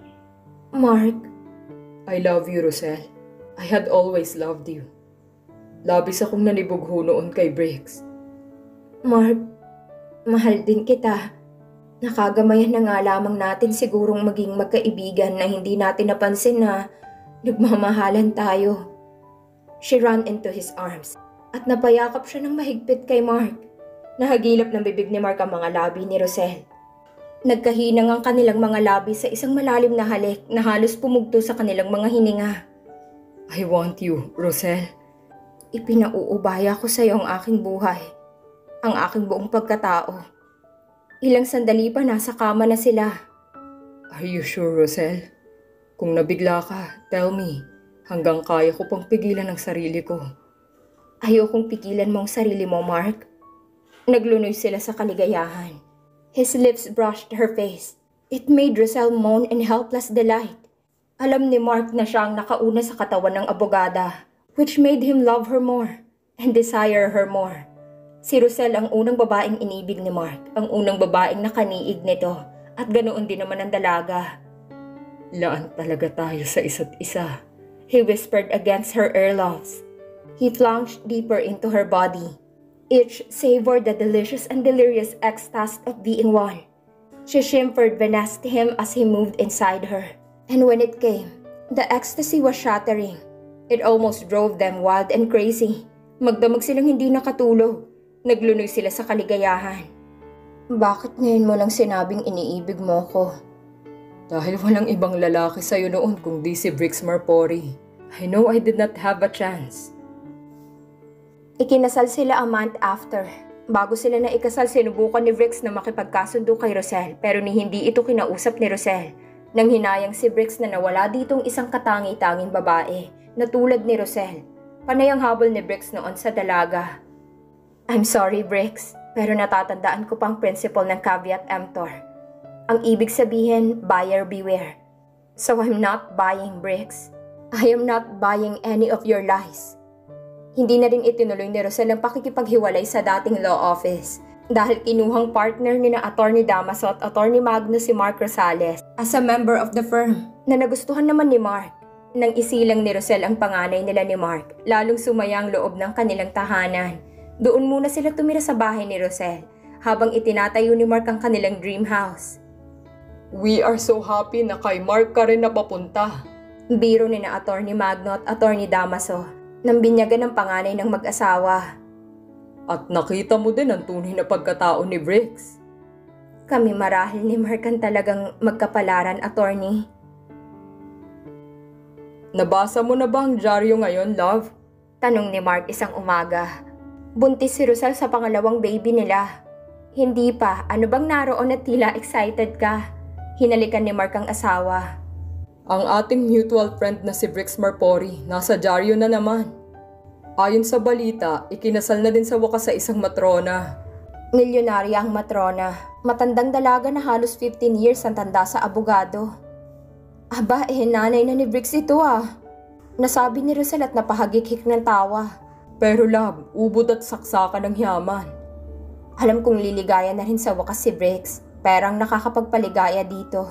Mark. I love you, Rosel. I had always loved you. Labis akong nanibugho noon kay Briggs. Mark, mahal din kita. Nakagamayan na nga lamang natin sigurong maging magkaibigan na hindi natin napansin na nagmamahalan tayo. She ran into his arms at napayakap siya ng mahigpit kay Mark. Nahagilap ng bibig ni Mark ang mga labi ni Rosel. Nagkahinang ang kanilang mga labi sa isang malalim na halik na halos pumugto sa kanilang mga hininga. I want you, Rosel. Ipinauubaya ko sa iyo ang aking buhay, ang aking buong pagkatao. Ilang sandali pa nasa kama na sila. Are you sure, Rosel? Kung nabigla ka, tell me. Hanggang kaya ko pang pigilan ang sarili ko. Ayokong pigilan mo ang sarili mo, Mark. Naglunoy sila sa kaligayahan. His lips brushed her face. It made Rosel moan in helpless delight. Alam ni Mark na siya ang nakauna sa katawan ng abogada, which made him love her more and desire her more. Si Rosel ang unang babaeng inibig ni Mark, ang unang babaeng nakaniig nito, at ganoon din naman ang dalaga. Laan talaga tayo sa isa't isa. He whispered against her earlobes. He plunged deeper into her body. Each savored the delicious and delirious ecstasy of being one. She shimmered beneath him as he moved inside her. And when it came, the ecstasy was shattering. It almost drove them wild and crazy. Magdamag silang hindi nakatulog. Naglunoy sila sa kaligayahan. Bakit ngayon mo lang sinabing iniibig mo ko? Dahil walang ibang lalaki sa'yo noon kundi si Brix Marpori. I know I did not have a chance. Ikinasal sila a month after. Bago sila na ikasal, sinubukan ni Brix na makipagkasundo kay Rosel, pero ni hindi ito kinausap ni Rosel. Nang hinayang si Brix na nawala ditong isang katangi-tanging babae na tulad ni Rosel. Panay ang habol ni Brix noon sa dalaga. I'm sorry, Brix, pero natatandaan ko pang principle ng caveat emptor. Ang ibig sabihin, buyer beware. So I'm not buying, Brix. I am not buying any of your lies. Hindi na rin itinuloy ni Rosel ang pakikipaghiwalay sa dating law office dahil kinuhang partner ni na Attorney Damaso at Attorney Magno si Mark Rosales as a member of the firm na nagustuhan naman ni Mark. Nang isilang ni Rosel ang panganay nila ni Mark, lalong sumaya ang loob ng kanilang tahanan. Doon muna sila tumira sa bahay ni Rosel habang itinatayo ni Mark ang kanilang dream house. We are so happy na kay Mark ka rin napapunta. Biro ni na Attorney Magno at Attorney Damaso nang binyagan ng panganay ng mag-asawa. At nakita mo din ang tunay na pagkatao ni Brix. Kami marahil ni Mark ang talagang magkapalaran, Attorney. Nabasa mo na ba ang dyaryo ngayon, love? Tanong ni Mark isang umaga. Buntis si Rosel sa pangalawang baby nila. Hindi pa, ano bang naroon at tila excited ka? Hinalikan ni Mark ang asawa. Ang ating mutual friend na si Brix Marpori, nasa dyaryo na naman. Ayon sa balita, ikinasal na din sa wakas sa isang matrona. Milyonarya ang matrona. Matandang dalaga na halos fifteen years ang tanda sa abogado. Aba, eh nanay na ni Brix ito ah. Nasabi ni Rosel at napahagik-hik ng tawa. Pero love, ubod at saksakan ng yaman. Alam kong liligaya na rin sa wakas si Brix. Perang nakakapagpaligaya dito.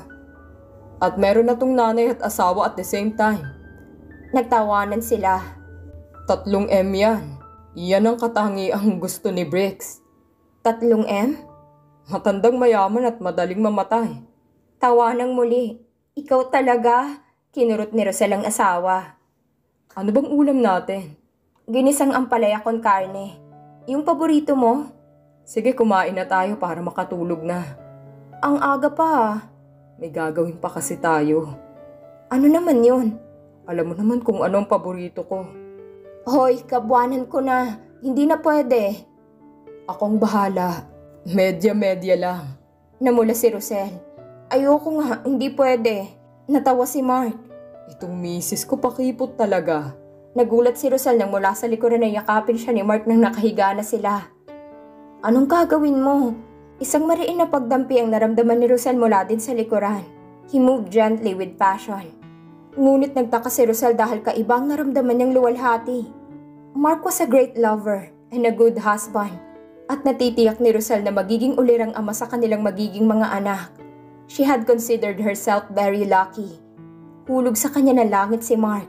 At meron na tong nanay at asawa at the same time. Nagtawanan sila. Tatlong M yan. Iyan ang katangiang gusto ni Brix. Tatlong M? Matandang mayaman at madaling mamatay. Tawanang muli. Ikaw talaga? Kinurot ni Rosel ang asawa. Ano bang ulam natin? Ginisang ampalaya con carne. Yung paborito mo? Sige, kumain na tayo para makatulog na. Ang aga pa ah. May gagawin pa kasi tayo. Ano naman yun? Alam mo naman kung anong paborito ko. Hoy, kabuanan ko na. Hindi na pwede. Akong bahala. Medya-medya lang. Namula si Rosel. Ayoko nga, hindi pwede. Natawa si Mark. Itong misis ko pakipot talaga. Nagulat si Rosel nang mula sa likuran na yakapin siya ni Mark nang nakahiga na sila. Anong gagawin mo? Isang mariin na pagdampi ang naramdaman ni Rosel mula din sa likuran. He moved gently with passion. Ngunit nagtaka si Rosel dahil kaibang naramdaman niyang luwalhati. Mark was a great lover and a good husband. At natitiyak ni Rosel na magiging ulirang ama sa kanilang magiging mga anak. She had considered herself very lucky. Hulog sa kanya ng langit si Mark.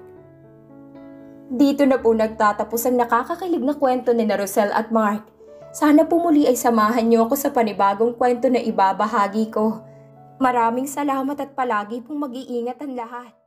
Dito na po nagtatapos ang nakakakilig na kwento ni na Rosel at Mark. Sana po muli ay samahan niyo ako sa panibagong kwento na ibabahagi ko. Maraming salamat at palagi pong mag-iingat ang lahat.